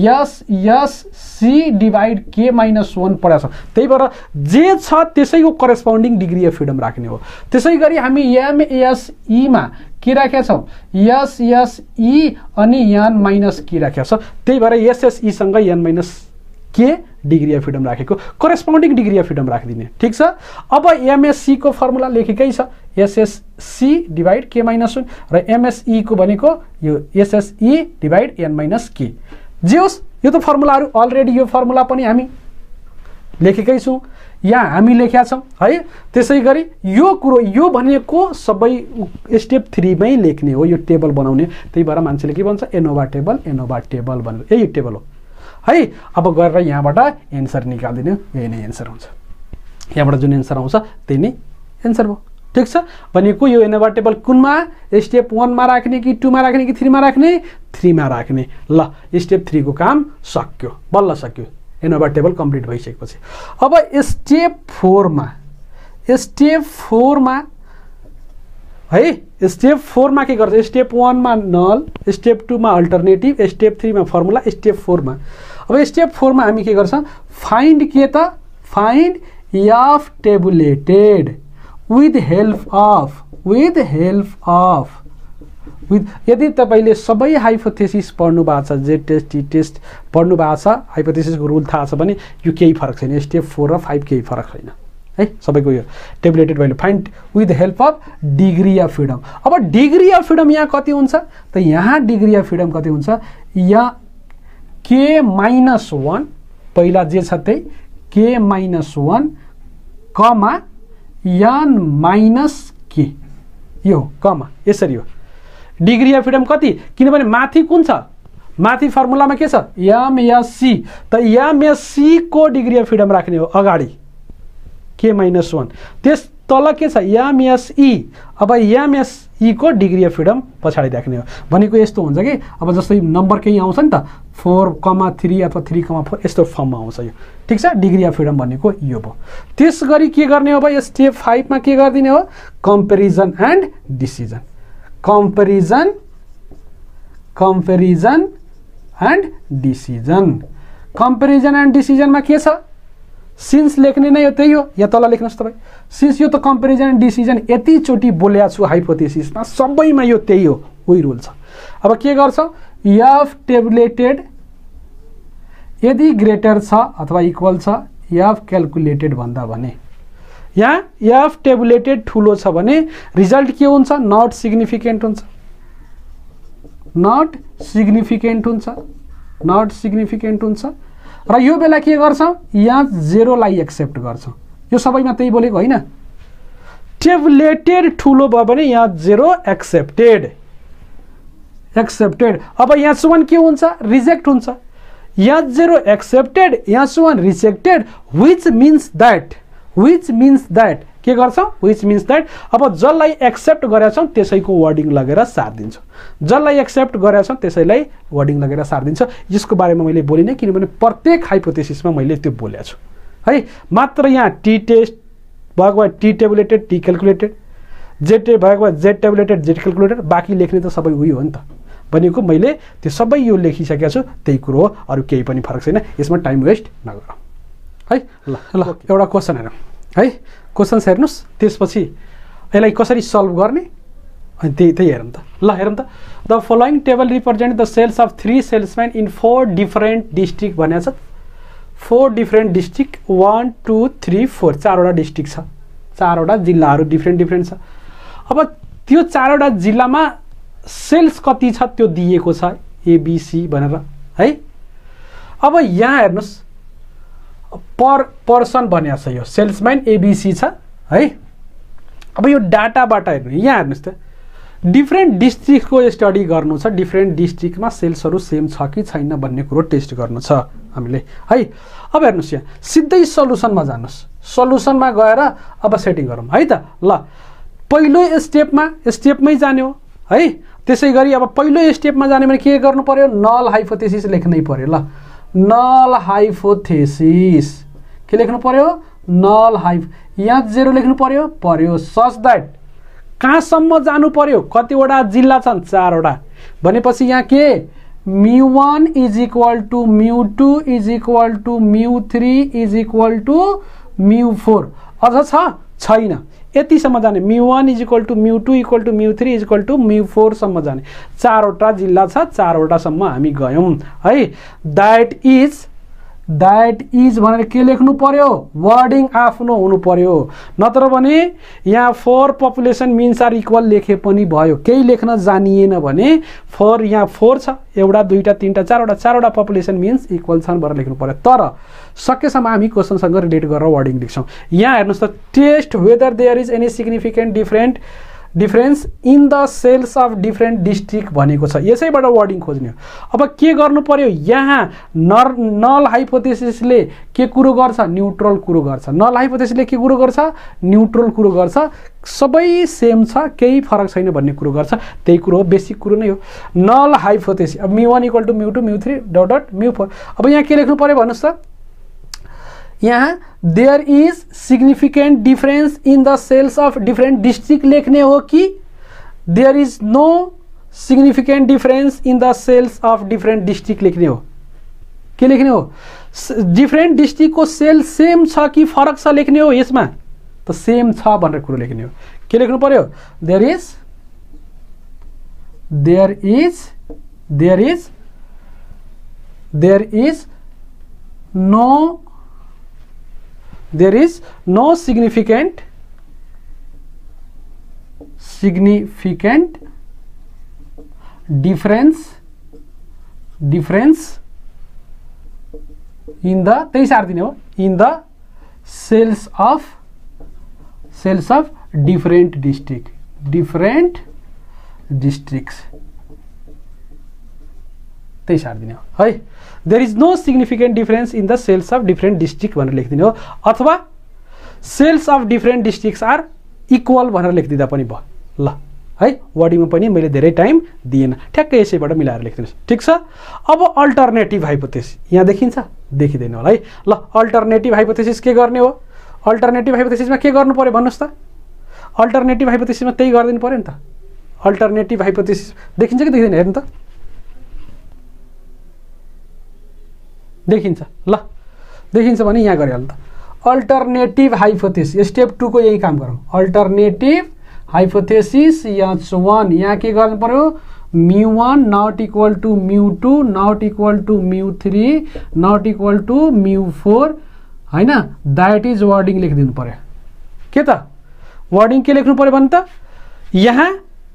एसएससी डिभाइड k-1 पढाएको छौँ। त्यही भएर जे छ त्यसैको करेस्पोन्डिङ डिग्री अफ फ्रिडम राख्ने हो। त्यसै गरी हामी एमएसई मा के राखेका छौँ, एसएसई अनि n-k राखेका छौँ। त्यही भएर एसएसई सँग n-k डिग्री अफ फ्रिडम राखेको, करेस्पोन्डिङ डिग्री अफ फ्रिडम राखिदिने, ठिक छ। अब एमएससी को फर्मुला लेखेकै छ, एसएससी डिभाइड k-1 र एमएसई को भनेको यो एसएसई डिभाइड n-k। जे होस् यो त फर्मुलाहरू अलरेडी, यो फर्मुला पनि हामी लेखेकै छौँ, यहाँ हामी लेखेका छौँ है। त्यसै गरी यो कुरो यो भनेको सबै स्टेप 3 मै लेख्ने हो, यो टेबल बनाउने। त्यही भएर मान्छेले के भन्छ, एनोभा टेबल भनेर, यही टेबल हो है। अब गरेर यहाँबाट एन्सर निकालिदिने, यही नै एन्सर हुन्छ। यहाँबाट जुन एन्सर आउँछ त्यही नै एन्सर भयो, ठिक छ। भनेको यो एनोभा टेबल कुनमा, स्टेप 1 मा राख्ने कि 2 मा राख्ने कि 3 मा राख्ने, 3 मा राख्ने। ल स्टेप 3 को काम सक्यो, बल्ल सक्यो, एनोभा टेबल कम्प्लिट भइसकेपछि। अब स्टेप 4 मा है, स्टेप 4 मा के गर्छ, स्टेप 1 मा नल, स्टेप 2 मा अल्टरनेटिभ, स्टेप 3 मा फर्मुला, स्टेप 4 मा। अब स्टेप 4 मा हामी के गर्छ, फाइन्ड के त, find F tabulated with help of यदि तपाईले सबै हाइपोथेसिस पढ्नु भएको छ, जे टेस्ट टी टेस्ट पढ्नु भएको छ, हाइपोथेसिसको रुल थाहा छ भने यो केही फरक छैन, स्टेप 4 र 5 केही फरक छैन है। सबैको यो tabulated value find with help of degree of freedom. अब डिग्री अफ फ्रिडम यहाँ कति हुन्छ त, यहाँ डिग्री अफ फ्रिडम कति हुन्छ, यहाँ k-1 पहिला जे छ त्यही k-1 कमा n-k, यो कमा यसरी हो डिग्री अफ फ्रिडम कति, किनभने माथि कुन छ, माथि फर्मुलामा के छ, एमएससी, त एमएससी को डिग्री अफ फ्रिडम राख्ने हो अगाडि k-1, त्यस तल के छ एमएसई, अब एमएसई को डिग्री अफ फ्रिडम पछाडि राख्ने हो। भनेको यस्तो हुन्छ कि अब जस्तै नम्बर केही आउँछ नि त, 4,3 अथवा 3,4 यस्तो फर्ममा आउँछ यो, ठिक छ। डिग्री अफ फ्रिडम भनेको यो भयो। त्यस गरी के गर्ने हो भाइ, स्टेप 5 मा के गरिदिने हो, comparison and decision, comparison and decision. Comparison and डिसिजनमा के छ, सिन्स लेख्ने नै हो, त्यही हो, यहाँ तल लेख्नुहोस् तपाईँ। सिन्स यो त कम्पेरिजन एन्ड डिसिजन यतिचोटि बोलेको छु हाइपोथेसिसमा, सबैमा यो त्यही हो, उही रुल छ। अब के गर्छौँ, एफ टेबुलेटेड यदि ग्रेटर छ अथवा इक्वल छ एफ क्यालकुलेटेड भन्दा भने, यहाँ एफ टेबुलेटेड ठुलो छ भने रिजल्ट के हुन्छ, नट सिग्निफिकेन्ट हुन्छ, नट सिग्निफिकेन्ट हुन्छ। र यो बेला के गर्छौँ, यहाँ 0 लाई एक्सेप्ट गर्छौँ, यो सबैमा त्यही बोलेको होइन। टेबुलेटेड ठुलो भयो भने यहाँ 0 एक्सेप्टेड। अब यहाँ 1 के हुन्छ, रिजेक्ट हुन्छ, यहाँ 0 एक्सेप्टेड, यहाँ 1 रिजेक्टेड, विच मिन्स द्याट के गर्छौँ, विच मिन्स द्याट अब जसलाई एक्सेप्ट गरेका छौँ त्यसैको वर्डिङ लगेर सारिदिन्छौँ, जसलाई एक्सेप्ट गरेका छौँ त्यसैलाई वर्डिङ लगेर सारिदिन्छ। यसको बारेमा मैले बोलिनँ किनभने प्रत्येक हाइपोथेसिसमा मैले त्यो बोलेको छु है। मात्र यहाँ टी टेस्ट भएको भए T tabulated T calculated, Z भएको भए जेड टेबुलेटेड जेड क्यालकुलेटेड, बाँकी लेख्ने त सबै उही हो नि त। भनेको मैले त्यो सबै यो लेखिसकेको छु, त्यही कुरो हो, अरू केही पनि फरक छैन, यसमा टाइम वेस्ट नगरौँ है। ल एउटा क्वेसन हेरौँ है, क्वेसन्स हेर्नुहोस्, त्यसपछि यसलाई कसरी सल्भ गर्ने अनि त्यही हेरौँ त ल हेरौँ त the following table represent the sales of 3 salesman in 4 different district भनेको छ 4 डिफरेन्ट डिस्ट्रिक्ट 1 2 3 4 चारवटा डिस्ट्रिक्ट छ चारवटा जिल्लाहरू डिफरेन्ट छ अब त्यो चारवटा जिल्लामा सेल्स कति छ त्यो दिएको छ एबीसी भनेर है अब यहाँ हेर्नुस् पर पर्सन भनेको छ यो सेल्सम्यान एबीसी छ है अब यो डाटाबाट हेर्नु यहाँ हेर्नुस् त डिफरेन्ट डिस्ट्रिक्टको स्टडी गर्नु छ डिफरेन्ट डिस्ट्रिक्टमा सेल्सहरू सेम छ कि छैन भन्ने कुरो टेस्ट गर्नु छ हामीले है अब हेर्नुस् यहाँ सिधै सल्युसनमा जानुस् सल्युसनमा गएर अब सेटिङ गरौँ है त ल पहिलो स्टेपमै जाने हो है त्यसै गरी अब पहिलो स्टेपमा जाने भने के गर्नु पर्यो नल हाइपोथेसिस लेख्नै पर्यो ल नल हाइपोथेसिस के लेख्नु पर्यो नल यहाँ 0 लेख्नु पर्यो सच दैट कहाँसम्म जानु पर्यो कतिवटा जिल्ला छन् 4वटा भनेपछि यहाँ के μ1 = μ2 = μ3 = μ4 अझ छैन यतिसम्म जाने μ1 = μ2 = μ3 = μ4 सम्म जाने 4वटा जिल्ला छ 4वटा सम्म हामी गयौं है दैट इज भनेर के लेख्नु पर्यो वर्डिङ आफ्नो हुनु पर्यो नत्र भने यहाँ 4 पपुलेसन मिन्स आर इक्वल लेखे पनि भयो केही लेख्न जानिएन भने 4 यहाँ 4 छ एउटा दुईटा तीनटा चारवटा पपुलेसन मिन्स इक्वल छन् भनेर लेख्नु पर्यो तर सकेसम्म हामी क्वेशनसँग रिलेट गरेर वर्डिङ लेख्छौं यहाँ हेर्नुस् त test whether there is any significant difference in the sales of different district भनेको छ यसैबाट वर्डिङ खोज्ने हो अब के गर्नु पर्यो यहाँ नल हाइपोथेसिसले के कुरो गर्छ न्यूट्रल कुरो गर्छ नल हाइपोथेसिसले के कुरो गर्छ न्यूट्रल कुरो गर्छ सबै सेम छ केही फरक छैन भन्ने कुरो गर्छ त्यही कुरो हो बेसिक कुरो नै हो नल हाइपोथेसिस अब μ1 = μ2 μ3 μ4 अब यहाँ के लेख्नु पर्यो भन्नुस् त यहाँ there is significant difference in the sales of different district लेख्ने हो कि there is no significant difference in the sales of different district लेख्ने हो के लेख्ने हो डिफरेन्ट डिस्ट्रिक्टको सेल सेम छ कि फरक छ लेख्ने हो यसमा त सेम छ भनेर कुरो लेख्ने हो के लेख्नु पर्यो there is no significant difference in the त्यही सार दिने हो in the cells of different districts त्यही सार दिने हो है there is no significant difference in the cells of different district भनेर लेख्दिने हो अथवा cells of different districts are equal भनेर लेख्दिदा पनि भयो ल है वर्डिङमा पनि मैले धेरै टाइम दिएन ठ्याक्कै यसैबाट मिलाएर लेख्दिनुस् ठीक छ अब अल्टरनेटिभ हाइपोथेसिस यहाँ देखिन्छ देखिदैन होला है ल अल्टरनेटिभ हाइपोथेसिस के गर्ने हो अल्टरनेटिभ हाइपोथेसिसमा के गर्नु पर्यो भन्नुस् त अल्टरनेटिभ हाइपोथेसिसमा त्यही गरिदिनु पर्यो नि त अल्टरनेटिभ हाइपोथेसिस देखिन्छ कि देखिदैन हेर्नु त देखिन्छ ल देखिन्छ भने यहाँ गरिहाल्नु त अल्टरनेटिभ हाइपोथेसिस स्टेप 2 को यही काम गरौँ अल्टरनेटिभ हाइपोथेसिस यहाँ 1 यहाँ के गर्नु पर्यो μ1 not equal to μ2 not equal to μ3 not equal to μ4 हैन दैट इज वर्डिङ लेखिदिनु पर्यो के त वर्डिङ के लेख्नु पर्यो भने त यहाँ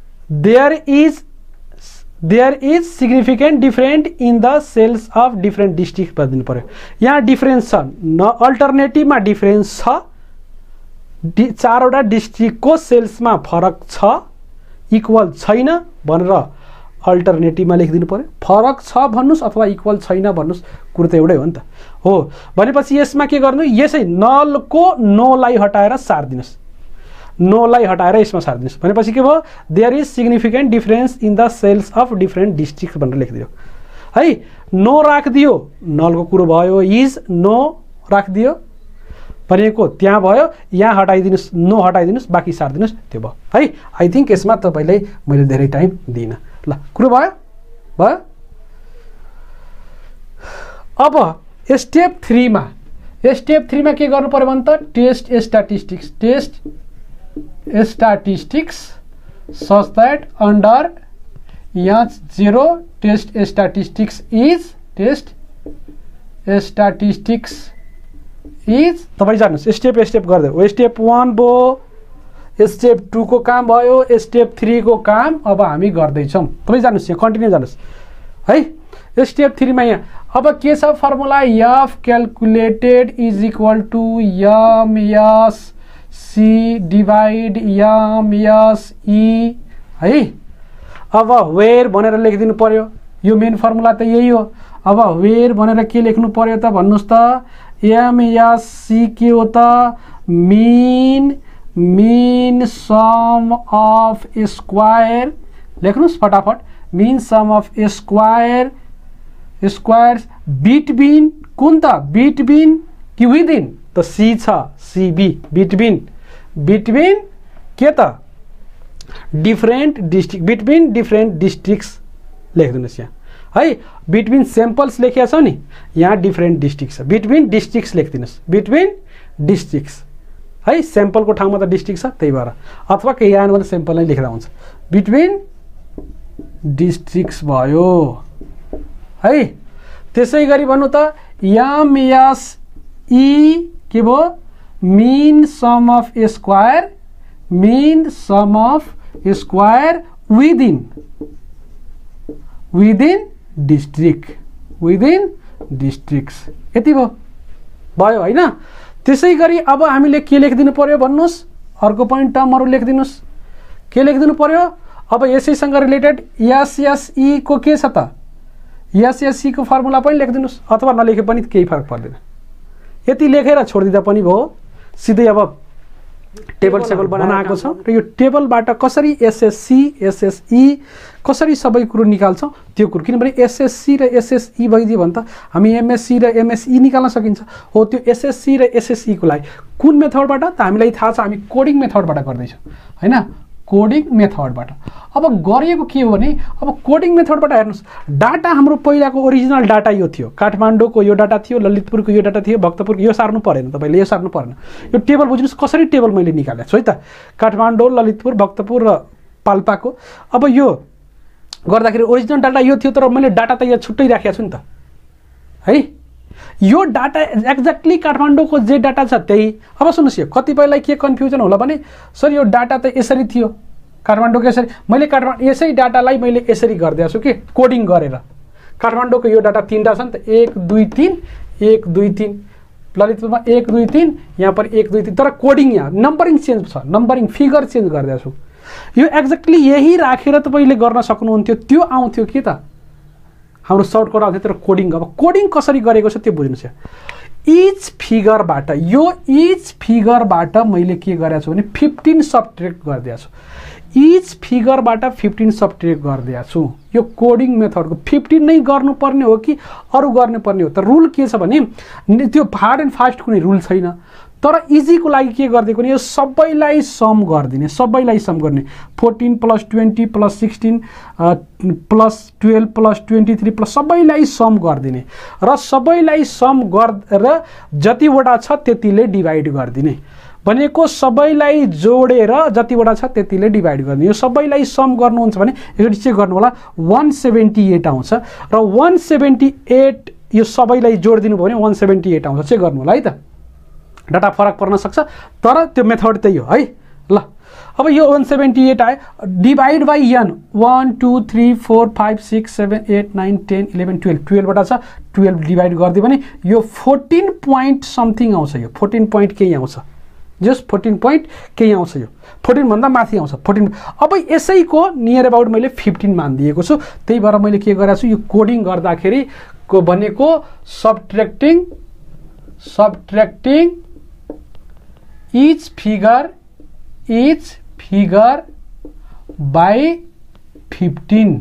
there is significant different in the cells of different districts भनिदिनु पर्यो यहाँ डिफरेन्स छ न अल्टरनेटिभमा डिफरेन्स छ चारवटा डिस्ट्रिक्टको सेल्समा फरक छ इक्वल छैन भनेर अल्टरनेटिभमा लेखिदिनु पर्यो फरक छ भन्नुस् अथवा इक्वल छैन भन्नुस् कुरो त एउटै हो नि त हो भनेपछि यसमा के गर्नु यसै नलको नोलाई हटाएर सार्दिनुस् नोलाई हटाएर यसमा सार्दिनुस् भनेपछि के भयो there is significant difference in the sales of different district भनेर लेखिदियो है नो राखिदियो नलको कुरो भयो इज नो राखिदियो भनेको त्यहाँ भयो यहाँ हटाइदिनुस् नो हटाइदिनुस् बाँकी सार्दिनुस् त्यो भयो है आई थिंक यसमा तपाईलाई मैले धेरै टाइम दिइन ल कुरो भयो अब स्टेप 3 मा के गर्नु पर्यो भने त test statistics such that under H0 test statistics is तपाईँ जान्नुहोस् स्टेप स्टेप गर्दै हो। स्टेप 1 भयो, स्टेप 2 को काम भयो, स्टेप 3 को काम अब हामी गर्दैछौँ। तपाईँ जान्नुहोस् यहाँ कन्टिन्यू जान्नुहोस् है। स्टेप 3 मा यहाँ अब के छ formula F calculated is equal to M S C divide M S E है। अब वेयर भनेर लेखिदिनु पर्यो, यो मेन फर्मुला त यही हो। अब वेयर भनेर के लेख्नु पर्यो त भन्नुहोस् त, एम एस सी के हो त मीन सम अफ स्क्वायर, लेख्नुहोस् फटाफट, mean sum of squares between, कुन त बिटविन कि विदिन त सी छ सीबी, बिटविन के त different district, between different districts लेखिदिनुहोस् यहाँ है। बिटविन स्याम्पल्स लेखिया छ नि, यहाँ डिफरेन्ट डिस्ट्रिक्ट छ, बिटविन डिस्ट्रिक्ट्स लेखिदिनुहोस्, बिटविन डिस्ट्रिक्ट्स है। स्याम्पलको ठाउँमा त डिस्ट्रिक्ट छ त्यही भएर, अथवा केही आएन भने स्याम्पल नै लेख्दा हुन्छ, बिटविन डिस्ट्रिक्ट्स भयो है। त्यसै गरी भन्नु त एम एस ई के भयो mean sum of square, mean sum of square within districts, यति भयो होइन। त्यसै गरी अब हामीले के लेखिदिनु पर्यो भन्नुहोस्, अर्को पोइन्ट टर्महरू लेखिदिनुहोस्। के लेखिदिनु पर्यो अब यसैसँग रिलेटेड एसएसई को के छ त, एसएसई को फर्मुला पनि लेखिदिनुहोस्, अथवा नलेखे पनि केही फरक पर्दैन। यति लेखेर छोडिदिँदा पनि भयो। सिधै अब टेबल बनाएको छ र यो टेबलबाट कसरी एसएससी एसएसई कसरी सबै कुरो निकाल्छौँ त्यो कुरो, किनभने एसएससी र एसएसई भइदियो भने त हामी एमएससी र एमएसई निकाल्न सकिन्छ। हो त्यो एसएससी र एसएसई को लागि कुन मेथडबाट त हामीलाई थाहा छ, हामी कोडिङ मेथडबाट गर्दैछौँ होइन, कोडिङ मेथडबाट। अब गरिएको के हो भने अब कोडिङ मेथडबाट हेर्नुहोस्, डाटा हाम्रो पहिलाको ओरिजिनल डाटा यो थियो, काठमाडौँको यो डाटा थियो, ललितपुरको यो डाटा थियो, भक्तपुरको यो सार्नु परेन, तपाईँले यो सार्नु परेन। यो टेबल बुझ्नुहोस् कसरी टेबल मैले निकालेको छु है त, काठमाडौँ, ललितपुर, भक्तपुर र पाल्पाको। अब यो गर्दाखेरि ओरिजिनल डाटा यो थियो, तर मैले डाटा त यहाँ छुट्टै राखेको छु नि त है। यो डाटा एक्ज्याक्टली काठमाडौँको जे डाटा छ त्यही। अब सुन्नुहोस्, यो कतिपयलाई के कन्फ्युजन होला भने सर यो डाटा त यसरी थियो काठमाडौँको, यसरी मैले काठमाडौँ यसै डाटालाई मैले यसरी गरिदिएको छु कि कोडिङ गरेर। काठमाडौँको यो डाटा 3टा छ नि त, 1 2 3 1 2 3, ललितपुरमा 1 2 3, यहाँ पर 1 2 3, तर कोडिङ यहाँ नम्बरिङ चेन्ज छ, नम्बरिङ फिगर चेन्ज गरिदिएको छु। यो एक्ज्याक्टली यही राखेर तपाईँले गर्न सक्नुहुन्थ्यो, त्यो आउँथ्यो के त हाम्रो सर्टकट आउँथ्यो, तर कोडिङ। अब कोडिङ कसरी गरेको छ त्यो बुझ्नुहोस्। इच फिगरबाट मैले के गरेको छु भने 15 सब्ट्र्याक्ट गरिदिएको छु, इच फिगरबाट 15 सब्ट्र्याक्ट गरिदिएको छु। यो कोडिङ मेथडको 15 नै गर्नुपर्ने हो कि अरू गर्नुपर्ने हो त, रुल के छ भने त्यो हार्ड एन्ड फास्ट कुनै रुल छैन, तर इजीको लागि के गरिदिएको नि यो सबैलाई सम गरिदिने, सबैलाई सम गर्ने। 14 + 20 + 16 + 12 + 23 प्लस सबैलाई सम गरिदिने र सबैलाई सम गरेर जतिवटा छ त्यतिले डिभाइड गरिदिने भनेको, सबैलाई जोडेर जतिवटा छ त्यतिले डिभाइड गर्ने। यो सबैलाई सम गर्नुहुन्छ भने एकचोटि चेक गर्नु होला, 178 आउँछ र 178 यो सबैलाई जोडिदिनु भयो भने 178 आउँछ। चेक गर्नु होला है त, डाटा फरक पर्न सक्छ तर त्यो मेथड त्यही हो है। ल अब यो 178 आयो, डिभाइड बाई एन 1 2 3 4 5 6 7 8 9 10 11 12, 12 वटा छ, 12 डिभाइड गरिदियो भने यो 14 पोइन्ट समथिङ आउँछ। यो 14 पोइन्ट केही आउँछ, जस्ट 14 पोइन्ट केही आउँछ, यो 14 भन्दा माथि आउँछ 14। अब यसैको नियर अबाउट मैले 15 मानिदिएको छु, त्यही भएर मैले के गरेको छु यो कोडिङ गर्दाखेरि को भनेको subtracting each figure by 15,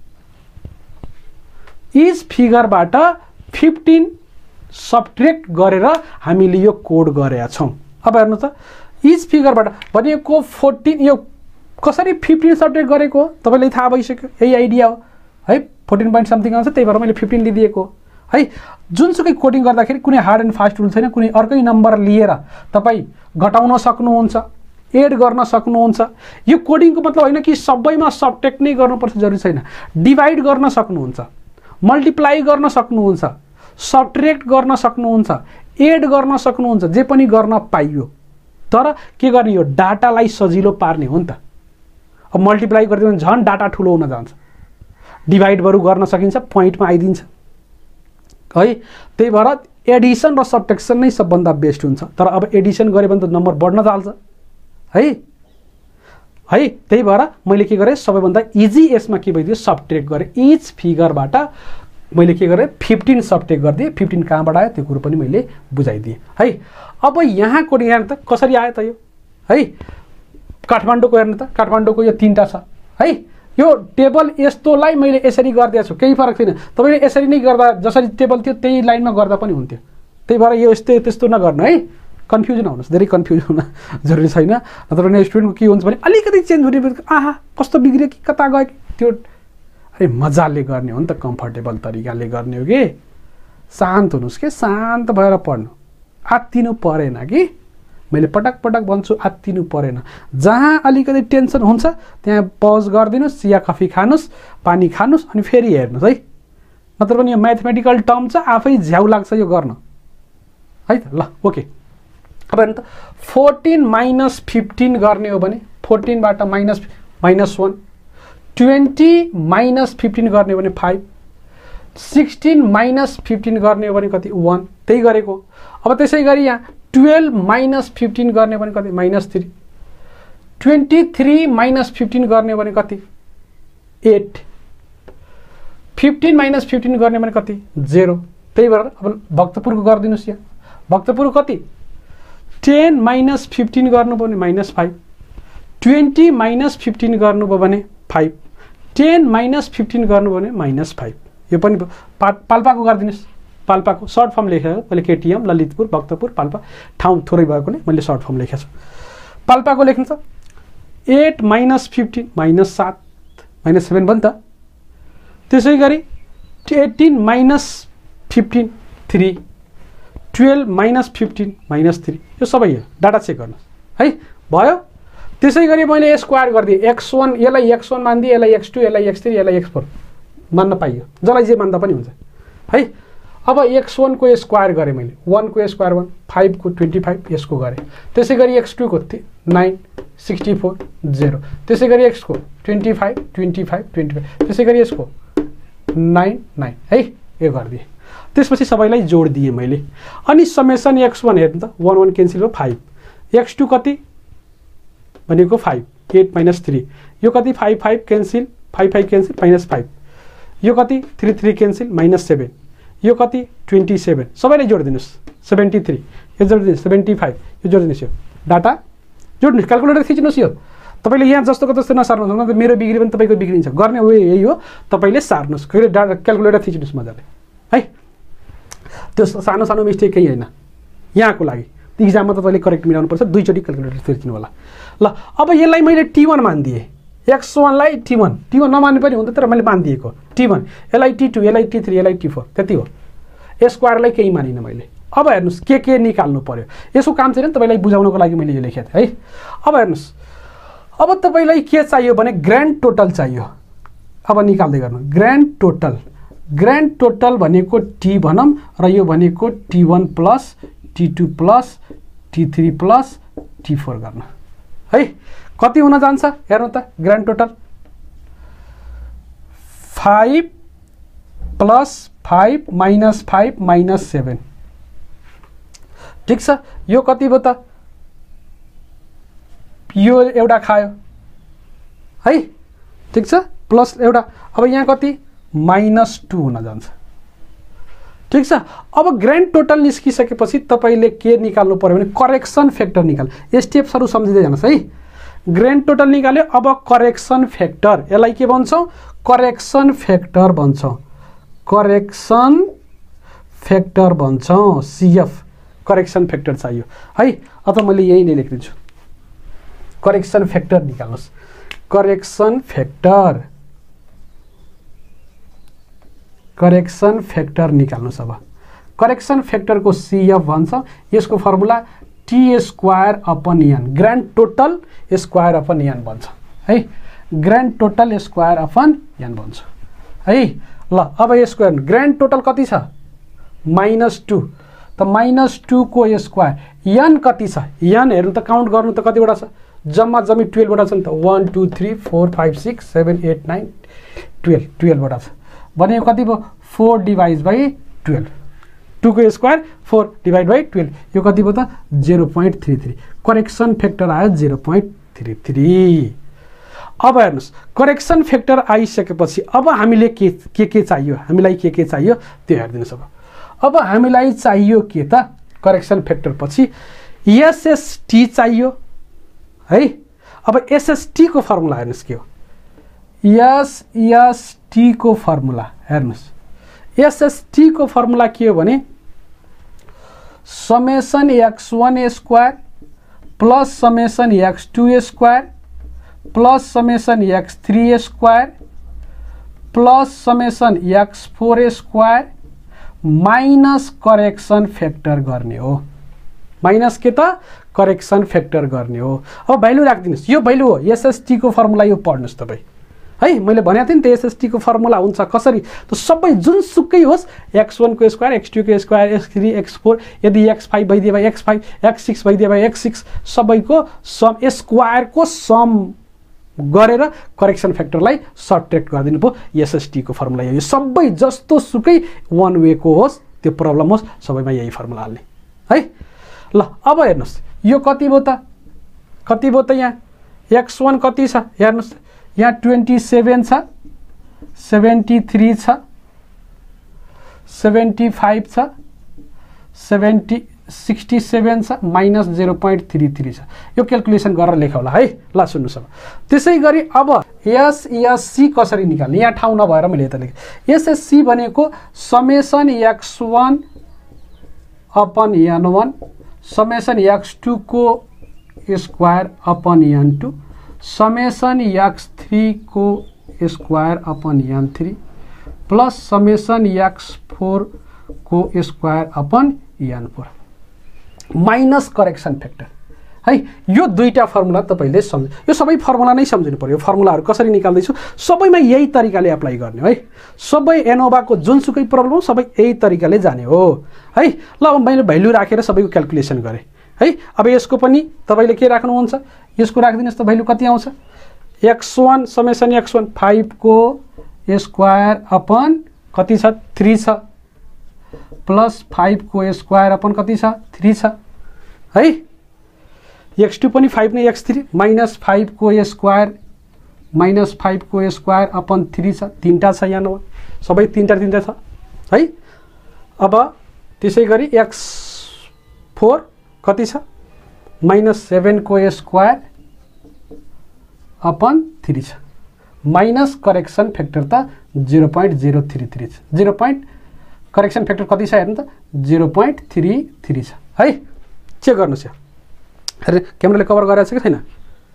each फिगरबाट 15 सब्ट्र्याक्ट गरेर हामीले यो कोड गरेका छौँ। अब हेर्नु त, इच फिगरबाट भनेको 14, यो कसरी 15 सब्ट्र्याक्ट गरेको तपाईँलाई थाहा भइसक्यो, यही आइडिया हो है। 14 पोइन्ट समथिङ आउँछ, त्यही भएर मैले 15 लिदिएको है। जुनसुकै कोडिङ गर्दाखेरि कुनै हार्ड एन्ड फास्ट रुल छैन, कुनै अर्कै नम्बर लिएर तपाईँ घटाउन सक्नुहुन्छ, एड गर्न सक्नुहुन्छ। यो कोडिङको मतलब होइन कि सबैमा सबट्र्याक्ट नै गर्नुपर्छ जरुरी छैन। डिभाइड गर्न सक्नुहुन्छ, मल्टिप्लाई गर्न सक्नुहुन्छ, सबट्र्याक्ट गर्न सक्नुहुन्छ, एड गर्न सक्नुहुन्छ, जे पनि गर्न पाइयो। तर के गर्ने, यो डाटालाई सजिलो पार्ने हो नि त। अब मल्टिप्लाई गरिदियो भने झन् डाटा ठुलो हुन जान्छ, डिभाइड बरु गर्न सकिन्छ, पोइन्टमा आइदिन्छ है। त्यही भएर एडिसन र सबट्र्याक्सन नै सबभन्दा बेस्ट हुन्छ। तर अब एडिसन गऱ्यो भने त नम्बर बढ्न थाल्छ है। त्यही भएर मैले के गरेँ, सबैभन्दा इजी यसमा के भइदियो, सबट्र्याक्ट गरेँ। इच फिगरबाट मैले के गरेँ, 15 सबट्र्याक्ट गरिदिएँ। 15 कहाँबाट आयो त्यो कुरो पनि मैले बुझाइदिएँ है। अब यहाँ कोडिङ हेर्नु त कसरी आयो त यो है। काठमाडौँको हेर्नु त, काठमाडौँको यो 3टा छ है। यो टेबल यस्तोलाई मैले यसरी गरिदिएको छु, केही फरक छैन। तपाईँले यसरी नै गर्दा जसरी टेबल थियो त्यही लाइनमा गर्दा पनि हुन्थ्यो। त्यही भएर यो यस्तो त्यस्तो नगर्नु है, कन्फ्युज नहुनुहोस्, धेरै कन्फ्युज हुन जरुरी छैन। नत्र भने स्टुडेन्टको के हुन्छ भने अलिकति चेन्ज हुने आहा कस्तो बिग्रियो कि कता गयो कि, त्यो अरे मजाले गर्ने हो नि त, कम्फर्टेबल तरिकाले गर्ने हो कि। शान्त हुनुहोस् के, शान्त भएर पढ्नु, आत्तिनु परेन कि। मैले पटक पटक भन्छु आत्तिनु परेन। जहाँ अलिकति टेन्सन हुन्छ त्यहाँ पज गरिदिनुहोस्, या कफी खानुहोस्, पानी खानुहोस्, अनि फेरि हेर्नुहोस् है। नत्र पनि यो म्याथमेटिकल टर्म छ, आफै झ्याउ लाग्छ यो गर्न है त। ल ओके, अब हेर्नु त 14 माइनस 15 गर्ने हो भने 14 बाट -1, 20 माइनस 15 गर्ने हो भने 5, 16 माइनस 15 गर्ने हो भने कति, 1। त्यही गरेको। अब त्यसै गरी यहाँ 12 माइनस 15 गर्ने भने कति, -3, 23 माइनस 15 गर्ने भने कति, 8, 15 माइनस 15 गर्ने भने कति, 0। त्यही भएर अब भक्तपुरको गरिदिनुहोस्। यहाँ भक्तपुर कति, 10 माइनस 15 गर्नुभयो भने -5, 20 माइनस 15 गर्नुभयो भने 5, 10 माइनस 15 गर्नुभयो भने -5। यो पनि पाल्पाको गरिदिनुहोस्। पाल्पाको सर्ट फर्म लेखेको मैले, केटिएम, ललितपुर, भक्तपुर, पाल्पा, ठाउँ थोरै भएकोले मैले सर्ट फर्म लेखेको छु। पाल्पाको लेख्नु छ 8 माइनस 15 -7, -7 भयो नि त। त्यसै गरी 18 माइनस 15 3, 12 माइनस 15 -3। यो सबै हो, डाटा चेक गर्नुहोस् है, भयो। त्यसै गरी मैले स्क्वायर गरिदिएँ, x1 यसलाई x1 मानिदिएँ, यसलाई x2, यसलाई x3, यसलाई x4 मान्न पाइयो, जसलाई जे मान्दा पनि हुन्छ है। अब x1 को स्क्वायर गरेँ मैले, 1 को स्क्वायर 1, 5 को 25 यसको गरेँ। त्यसै गरी x2 को 9, 64, 0। त्यसै गरी x को 25, 25, 25। त्यसै गरी यसको 9, 9 है, यो गरिदिएँ। त्यसपछि सबैलाई जोड दिएँ मैले। अनि समेसन x1 हेर्नु त, 1 1 क्यान्सल भयो, 5। x2 कति भनेको 5, 8 माइनस 3। यो कति, 5 5 क्यान्सल, 5 5 क्यान्सल, -5। यो कति, 3 3 क्यान्सल, -7। यो कति, 27। सबैलाई जोडिदिनुहोस्, 73। यो जोडिदिनुहोस्, 75। यो जोडिदिनुहोस्, यो डाटा जोड्नुहोस्, क्यालकुलेटर थिच्नुहोस्। यो तपाईँले यहाँ जस्तोको जस्तो नसार्नुहोस्, न त मेरो बिग्रियो भने तपाईँको बिग्रिन्छ। गर्ने वे यही हो, तपाईँले सार्नुहोस्, कहिले डाटा क्यालकुलेटर थिच्नुहोस् मजाले है। त्यो सानो सानो मिस्टेक केही होइन, यहाँको लागि इक्जाममा तपाईँले करेक्ट मिलाउनुपर्छ, 2 चोटि क्यालकुलेटर थिच्नु होला। ल अब यसलाई मैले T1 मानिदिएँ, x1 लाई T1 नमान्ने पनि हुन्छ, तर मैले मानिदिएको T1, यसलाई T2, यसलाई T3, यसलाई T4, त्यति हो। स्क्वायरलाई केही मानिनँ मैले। अब हेर्नुहोस् के निकाल्नु पर्यो, यसको काम चाहिँ तपाईँलाई बुझाउनको लागि मैले यो लेखेको थिएँ है। अब हेर्नुहोस्, अब तपाईँलाई के चाहियो भने ग्रान्ड टोटल चाहियो। अब निकाल्दै गर्नु ग्रान्ड टोटल। ग्रान्ड टोटल भनेको T भनौँ, र यो भनेको T1 plus T2 plus T3 plus T4 गर्नु है। कति हुन जान्छ हेर्नु त, grand total 5 plus 5 minus 5 minus 7। ठिक छ, यो कति भयो त, यो एउटा खायो है। ठिक छ, प्लस एउटा, अब यहाँ कति, -2 हुन जान्छ। ठिक छ, अब ग्रान्ड टोटल निस्किसकेपछि तपाईँले के निकाल्नु पर्यो भने करेक्सन फ्याक्टर निकाल। स्टेप्सहरू सम्झिँदै जानुहोस् है। ग्रान्ड टोटल निकाल्यो, अब करेक्सन फ्याक्टर, यसलाई के भन्छौँ, करेक्सन फ्याक्टर भन्छौँ, करेक्सन फ्याक्टर भन्छौँ, CF करेक्सन फ्याक्टर चाहियो है। अथवा मैले यही नै लेखिदिन्छु, करेक्सन फ्याक्टर निकाल्नुहोस्, करेक्सन फ्याक्टर, करेक्सन फ्याक्टर निकाल्नुहोस्। अब करेक्सन फ्याक्टरको CF भन्छ, यसको formula T square upon N, grand total square upon N बन्छ है, grand total square upon N बन्छ है। ल अब यसको हेर्नु ग्रान्ड टोटल कति छ -2, त -2 को स्क्वायर एन कति छ, एन हेर्नु त काउन्ट गर्नु त कतिवटा छ, जम्मा जम्मी 12 वटा छ नि त, 1 2 3 4 5 6 7 8 9 12 वटा छ भनेको कति भयो 4 डिभाइड बाई 12, 2 को स्क्वायर 4 डिभाइड बाई 12, यो कति भयो त 0.33, करेक्सन फ्याक्टर आयो 0.33। अब हेर्नुस् करेक्सन फ्याक्टर आइसकेपछि अब हामीले के चाहियो, हामीलाई के चाहियो त्यो हेर्दिनुस्। अब हामीलाई चाहियो के त करेक्सन फ्याक्टर पछि एसएसटी चाहियो है। अब एसएसटी को फर्मुला हेर्नुस् के हो, एसएसटी को फर्मुला हेर्नुस्, एसएसटी को फर्मुला के हो भने summation x1 square plus summation x2 square plus summation x3 square plus summation x4 square minus correction factor गर्ने हो, माइनस के त करेक्सन फ्याक्टर गर्ने हो। अब भ्यालु राखिदिनुस्, यो भ्यालु हो एसएसटी को फर्मुला, यो पढ्नुस् तपाईँ है। मैले भनेको थिएँ नि त एसएसटी को फर्मुला हुन्छ कसरी, त सबै जुनसुकै होस् x1 को स्क्वायर x2 को स्क्वायर x3 x4 यदि x5 भइदिए भए x5 x6 भइदिए भए x6 सबैको सम स्क्वायर को सम गरेर करेक्सन फ्याक्टरलाई सबट्र्याक्ट गरिदिनु पो एसएसटी को फर्मुला। यो सबै जस्तो सुकै वान वे को होस् त्यो प्रब्लम होस् सबैमा यही फर्मुला हाल्ने है। ल अब हेर्नुस् यो कति भयो त, कति भयो त, यहाँ x1 कति छ हेर्नुस्, यहाँ 27 छ, 73 छ, 75 छ, 67 छ, माइनस 0.33 छ। यो क्याल्कुलेसन गरेर लेख होला है। ल सुन्नुस् अब त्यसै गरी अब एसएससी कसरी निकाल्ने, यहाँ ठाउँ नभएर मैले यता लेखेँ। एसएससी भनेको summation x1 upon n1 summation x2 को square upon n2 summation x3 को square upon n3 plus summation x4 को square upon n4 minus correction factor है। यो दुईटा फर्मुला तपाईले सम्झ, यो सबै फर्मुला नै सम्झिनु पर्यो। फर्मुलाहरु कसरी निकाल्दैछु सबैमा यही तरिकाले अप्लाई गर्ने है। सबै एनोभाको जुनसुकै प्रब्लम हो सबै यही तरिकाले जाने हो है। ल अब मैले भ्यालु राखेर सबैको क्याल्कुलेसन गरे है। अब यसको पनि तपाईले के राख्नुहुन्छ, यसको राख्दिनुस् त भ्यालु कति आउँछ, x1 समेसन x1 5 को स्क्वायर अपन कति छ 3 छ प्लस 5 को स्क्वायर अपन कति छ 3 छ है। x2 पनि 5 नै x3 माइनस 5 को स्क्वायर माइनस 5 को स्क्वायर अपन 3 छ, तीनटा छ यहाँ न सबै तीनटा छ है। अब त्यसै गरी x4 कति छ माइनस 7 को स्क्वायर अपन 3 छ, माइनस करेक्सन फ्याक्टर त 0.033 छ। 0. करेक्सन फ्याक्टर कति छ हेर्नु त 0.33 छ है। चेक गर्नुस्, अरे क्यामेराले कभर गरेछ कि छैन,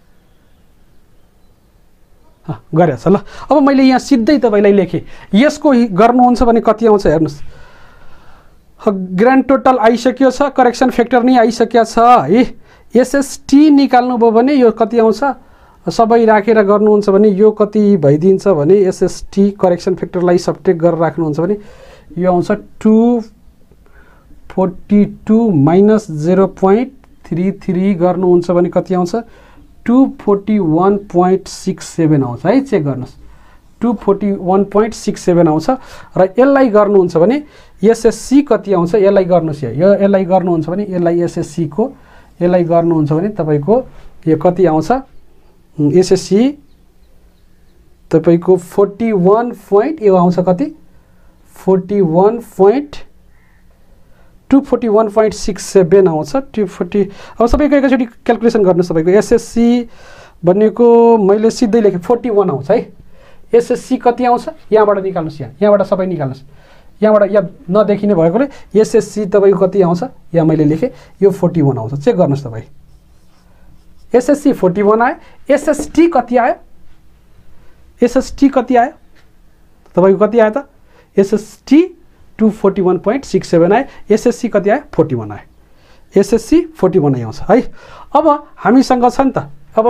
गरेछ। ल अब मैले यहाँ सिधै तपाईलाई लेखेँ, यसको गर्नुहुन्छ भने कति आउँछ हेर्नुस्। ग्रान्ड टोटल आइसक्यो छ, करेक्सन फ्याक्टर नै आइसक्या छ है। एसएसटी निकाल्नु भयो भने यो कति आउँछ, सबै राखेर गर्नुहुन्छ भने यो कति भइदिन्छ भने एसएसटी करेक्सन फ्याक्टरलाई सबट्र्याक्ट गरेर राख्नुहुन्छ भने यो आउँछ 242 माइनस 0.33 गर्नुहुन्छ भने कति आउँछ 241.67 आउँछ है। चेक गर्नुस् 241.67 आउँछ। र यसलाई गर्नुहुन्छ भने एसएससी कति आउँछ, यसलाई गर्नुस्, यो यसलाई गर्नुहुन्छ भने यसलाई एसएससी को यसलाई गर्नुहुन्छ भने तपाईको यो कति आउँछ, एसएससी तपाईको 41 पॉइन्ट यो आउँछ कति 241.67 आउँछ 240। अब सबैको एकैचोटि क्याल्कुलेसन गर्नुस्। तपाईको एसएससी भनेको मैले सिधै लेखेँ 41 आउँछ है। एसएससी कति आउँछ यहाँबाट निकाल्नुस्, यहाँबाट सबै निकाल्नुस्, यहाँबाट यहाँ नदेखिने भएकोले एसएससी तपाईको कति आउँछ यहाँ मैले लेखेँ यो 41 आउँछ। चेक गर्नुस् तपाई, एसएससी 41 आयो। एसएसटी कति आयो, एसएसटी कति आयो तपाईको कति आयो त, एसएसटी 241.67 आयो, एसएससी कति आयो 41 आयो। एसएससी 41 नै आउँछ है। अब हामीसँग छ नि त, अब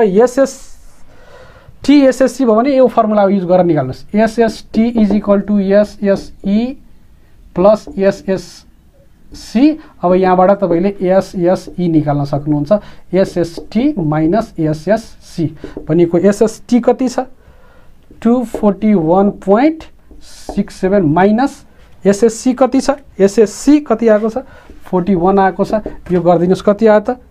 एसएससी भयो भने यो फर्मुला युज गरेर निकाल्नुहोस्। SST is equal to SSE plus SSC. अब यहाँबाट तपाईँले एसएसई निकाल्न सक्नुहुन्छ, एसएसटी माइनस एसएससी भनेको एसएसटी कति छ 241.67 माइनस एसएससी कति छ, एसएससी कति आएको छ 41 आएको छ। यो गरिदिनुहोस्, कति आयो त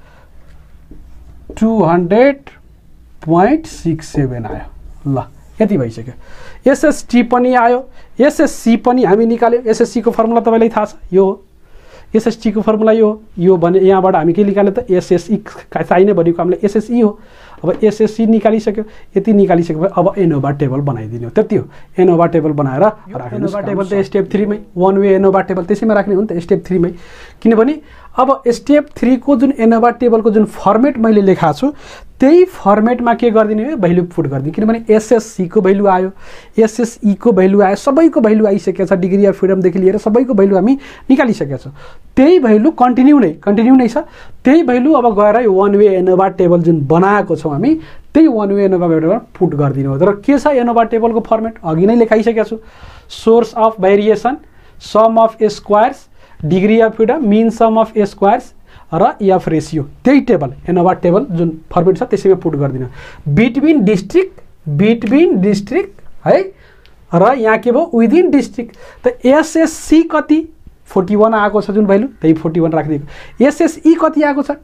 200.67 आयो। ल यति भइसक्यो। एसएसटी पनि आयो, एसएससी पनि हामी निकाल्यो। एसएससी को फर्मुला तपाईँलाई थाहा छ, यो हो एसएसटी को फर्मुला, यो भने यहाँबाट हामी के निकाल्यो त एसएसई चाहिने भनेको हामीलाई एसएसई हो। अब एसएससी निकालिसक्यो, यति निकालिसक्यो अब एनोभा टेबल बनाइदिनु, त्यति हो। एनोभा टेबल बनाएर राख्नु। एनोभा टेबल त स्टेप 3 मै, वन वे एनोभा टेबल त्यसैमा राख्ने हो नि त स्टेप 3 मै। किनभने अब स्टेप 3 को जुन एनोभा टेबलको जुन फर्मेट मैले लेखा छु त्यही फर्मेटमा के गरिदिने हो, भ्यालु पुट गरिदिने। किनभने एसएससी को भ्यालु आयो, एसएसई को भ्यालु आयो, सबैको भ्यालु आइसकेको छ, डिग्री अफ फ्रिडमदेखि लिएर सबैको भ्यालु हामी निकालिसकेका छौँ। त्यही भ्यालु कन्टिन्यू नै छ। त्यही भ्यालु अब गएर यो वन वे एनोभा टेबल जुन बनाएको छौँ हामी त्यही वन वे एनोभा टेबलमा पुट गरिदिनु हो। तर के छ एनोभा टेबलको फर्मेट अघि नै लेखाइसकेको छु। Source of variation, sum of squares, degree of freedom, mean sum of squares र एफ रेसियो, त्यही टेबल एनोभा टेबल जुन फर्मेट छ त्यसैमा पुट गरिदिनु। बिट्विन डिस्ट्रिक्ट है, र यहाँ के भयो विदिन डिस्ट्रिक्ट। त एसएससी कति 41 आएको छ जुन भ्यालु, त्यही 41 राखिदिएको। एसएसई कति आएको छ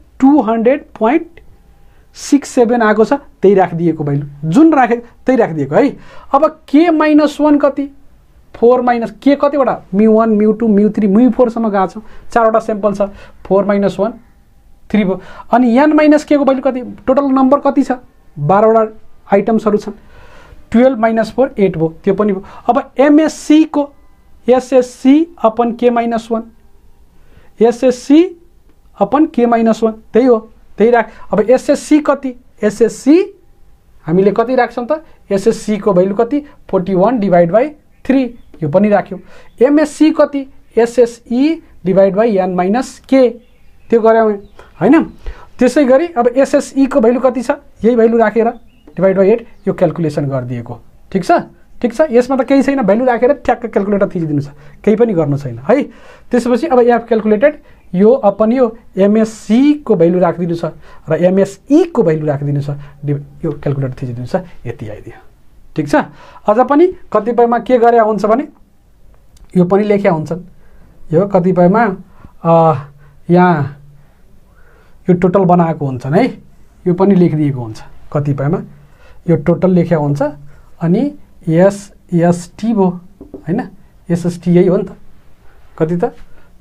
200.67 आएको छ, त्यही राखिदिएको भ्यालु, जुन राखेको त्यही राखिदिएको है। अब के -1 कति 4 माइनस के कतिवटा μ1 μ2 μ3 μ4 सम्म गएको छ, 4वटा स्याम्पल छ। 4 - 1 3 भयो। अनि n माइनस के को भ्यालु कति, टोटल नम्बर कति छ 12वटा आइटम्सहरु छन्। 12 - 4 8 भयो, त्यो पनि भयो। अब एमएससी को एसएससी अपन के -1, एसएससी अपन के -1 त्यही हो, त्यही राख। अब एसएससी कति, एसएससी हामीले कति राख्छौं त, एसएससी को भ्यालु कति 41/3 यो पनि राख्यौ। एमएससी कति, SSE divide by n minus k, त्यो गर्यौ हैन। त्यसै गरी अब एसएसई को भ्यालु कति छ, यही भ्यालु राखेर डिवाइड बाइ 8 यो क्याल्कुलेसन गरिदिएको। ठीक छ, ठीक छ। यसमा त केही छैन, भ्यालु राखेर ठ्याक्क क्याल्कुलेटर थिचिदिनु छ, केही पनि गर्नु छैन है। त्यसपछि अब एफ क्याल्कुलेटेड यो अपन यो एमएससी को भ्यालु राखिदिनु छ र एमएसई को भ्यालु राखिदिनु छ, यो क्याल्कुलेटर थिचिदिनु छ, यति आइदियो। ठीक छ। अझ पनि कतिपयमा के गरे हुन्छ भने यो पनि लेख्या हुन्छन्, यो कतिपयमा यहाँ यो टोटल बनाएको हुन्छन् है, यो पनि लेखिदिएको हुन्छ। कतिपयमा यो टोटल लेख्या हुन्छ अनि एसएसटी भयो हैन, एसएसटी यही हो नि त, कति त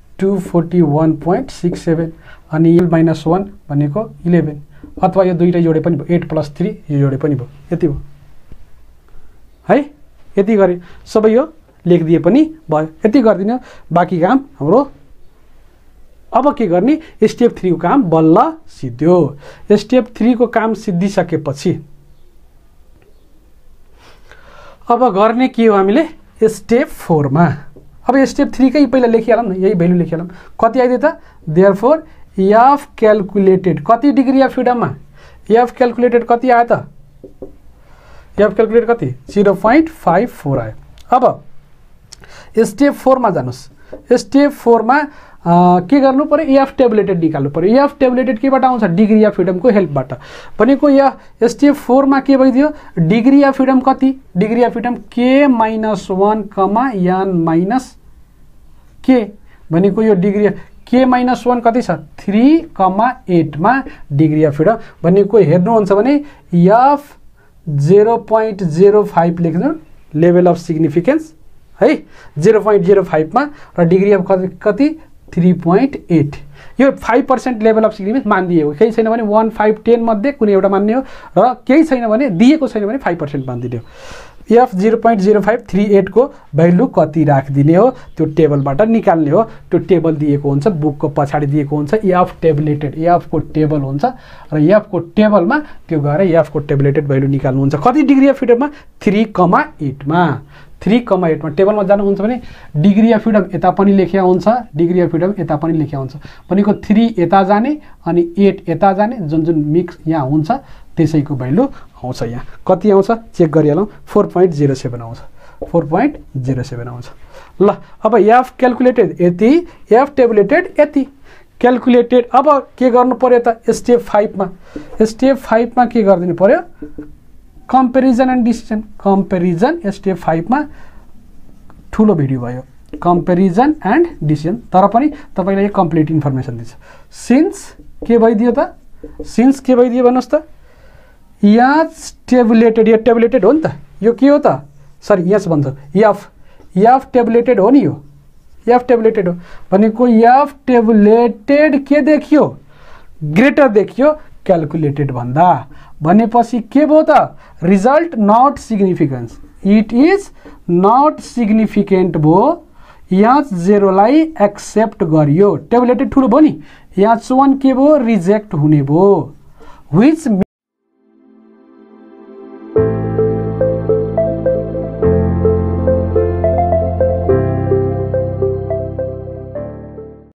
241.67 अनि l - 1 भनेको 11, अथवा यो दुईटै जोडे पनि भयो, 8 + 3 यो जोडे पनि भयो, यति भयो है। यति गरे सबै यो लेखिदिए पनि भयो, यति गर्दिनु बाँकी काम हाम्रो। अब के गर्ने, स्टेप 3 को काम बल्ल सिद्धियो। स्टेप 3 को काम सिद्धिसकेपछि अब गर्ने के हो हामीले स्टेप 4 मा। अब स्टेप 3 कै पहिला लेखिहालौँ न, यही भ्यालु लेखिहालौँ। कति आइदियो त, देयरफोर एफ क्याल्कुलेटेड कति डिग्री अफ फ्रिडममा, एफ क्याल्कुलेटेड कति आयो त, एफ क्याल्कुलेटेड कति 0.54 आयो। अब स्टेप 4 मा जानुस्। स्टेप 4 मा के गर्नु पर्यो, एफ टेबुलेटेड निकाल्नु पर्यो। एफ टेबुलेटेड केबाट आउँछ, डिग्री अफ फ्रिडमको हेल्पबाट। भनेको यहाँ स्टेप 4 मा के भइदियो, डिग्री अफ फ्रिडम कति, degree of freedom k -1 n minus के भनेको यो डिग्री के -1 कति छ 3,8 मा डिग्री अफ फ्रिडम भनेको हेर्नुहुन्छ भने एफ 0.05 लेख्नु, लेभल अफ सिग्निफिकेन्स है 0.05 मा, र डिग्री अफ कति 3.8। यो 5% लेभल अफ सिग्निफिकेन्स मानिदिएको, केही छैन भने 1, 5, 10 मध्ये कुनै एउटा मान्ने हो, र केही छैन भने दिएको छैन भने 5% मानिदिने हो। एफ 0.0538 को भ्यालु कति राखिदिने हो, त्यो टेबलबाट निकाल्ने हो। त्यो टेबल दिएको हुन्छ, बुकको पछाडि दिएको हुन्छ, एफ टेबुलेटेड, एफ को टेबल हुन्छ, र एफ को टेबलमा त्यो गएर एफ को टेबुलेटेड भ्यालु निकाल्नुहुन्छ। कति डिग्री अफ फ्रिडममा 3,8 मा, 3,8 मा टेबलमा जानुहुन्छ भने डिग्री अफ फ्रिडम यता पनि लेखिया हुन्छ, डिग्री अफ फ्रिडम यता पनि लेखिया हुन्छ भनेको 3 यता जाने अनि 8 यता जाने, जुन जुन मिक्स यहाँ हुन्छ त्यसैको भ्यालु आउँछ। यहाँ कति आउँछ चेक गरिहालौँ, 4.07 आउँछ, 4.07 आउँछ। ल अब एफ क्यालकुलेटेड यति, एफ टेबुलेटेड यति क्यालकुलेटेड। अब के गर्नु पर्यो त स्टेप 5 मा, स्टेप 5 मा के गरिदिनु पर्यो, comparison and decision. Comparison step 5 मा ठुलो भिडियो भयो, कम्पेरिजन एन्ड डिसिजन, तर पनि तपाईलाई कम्प्लिट इन्फर्मेसन दिन्छ। सिन्स के भइदियो त, सिन्स के भइदियो भन्नुहोस् त, यहाँ टेबुलेटेड, यो टेबुलेटेड हो नि त, यो के हो त, सरी यस भन्छ एफ टेबुलेटेड हो नि, यो एफ टेबुलेटेड हो भनेको एफ टेबुलेटेड के देखियो, ग्रेटर देखियो क्यालकुलेटेड भन्दा, भनेपछि के भयो त, result not significance, it is not significant भयो। यहाँ 0 लाई एक्सेप्ट गरियो, टेबुलेटेड ठुलो भयो नि, यहाँ 1 के भयो रिजेक्ट हुने भयो। व्हिच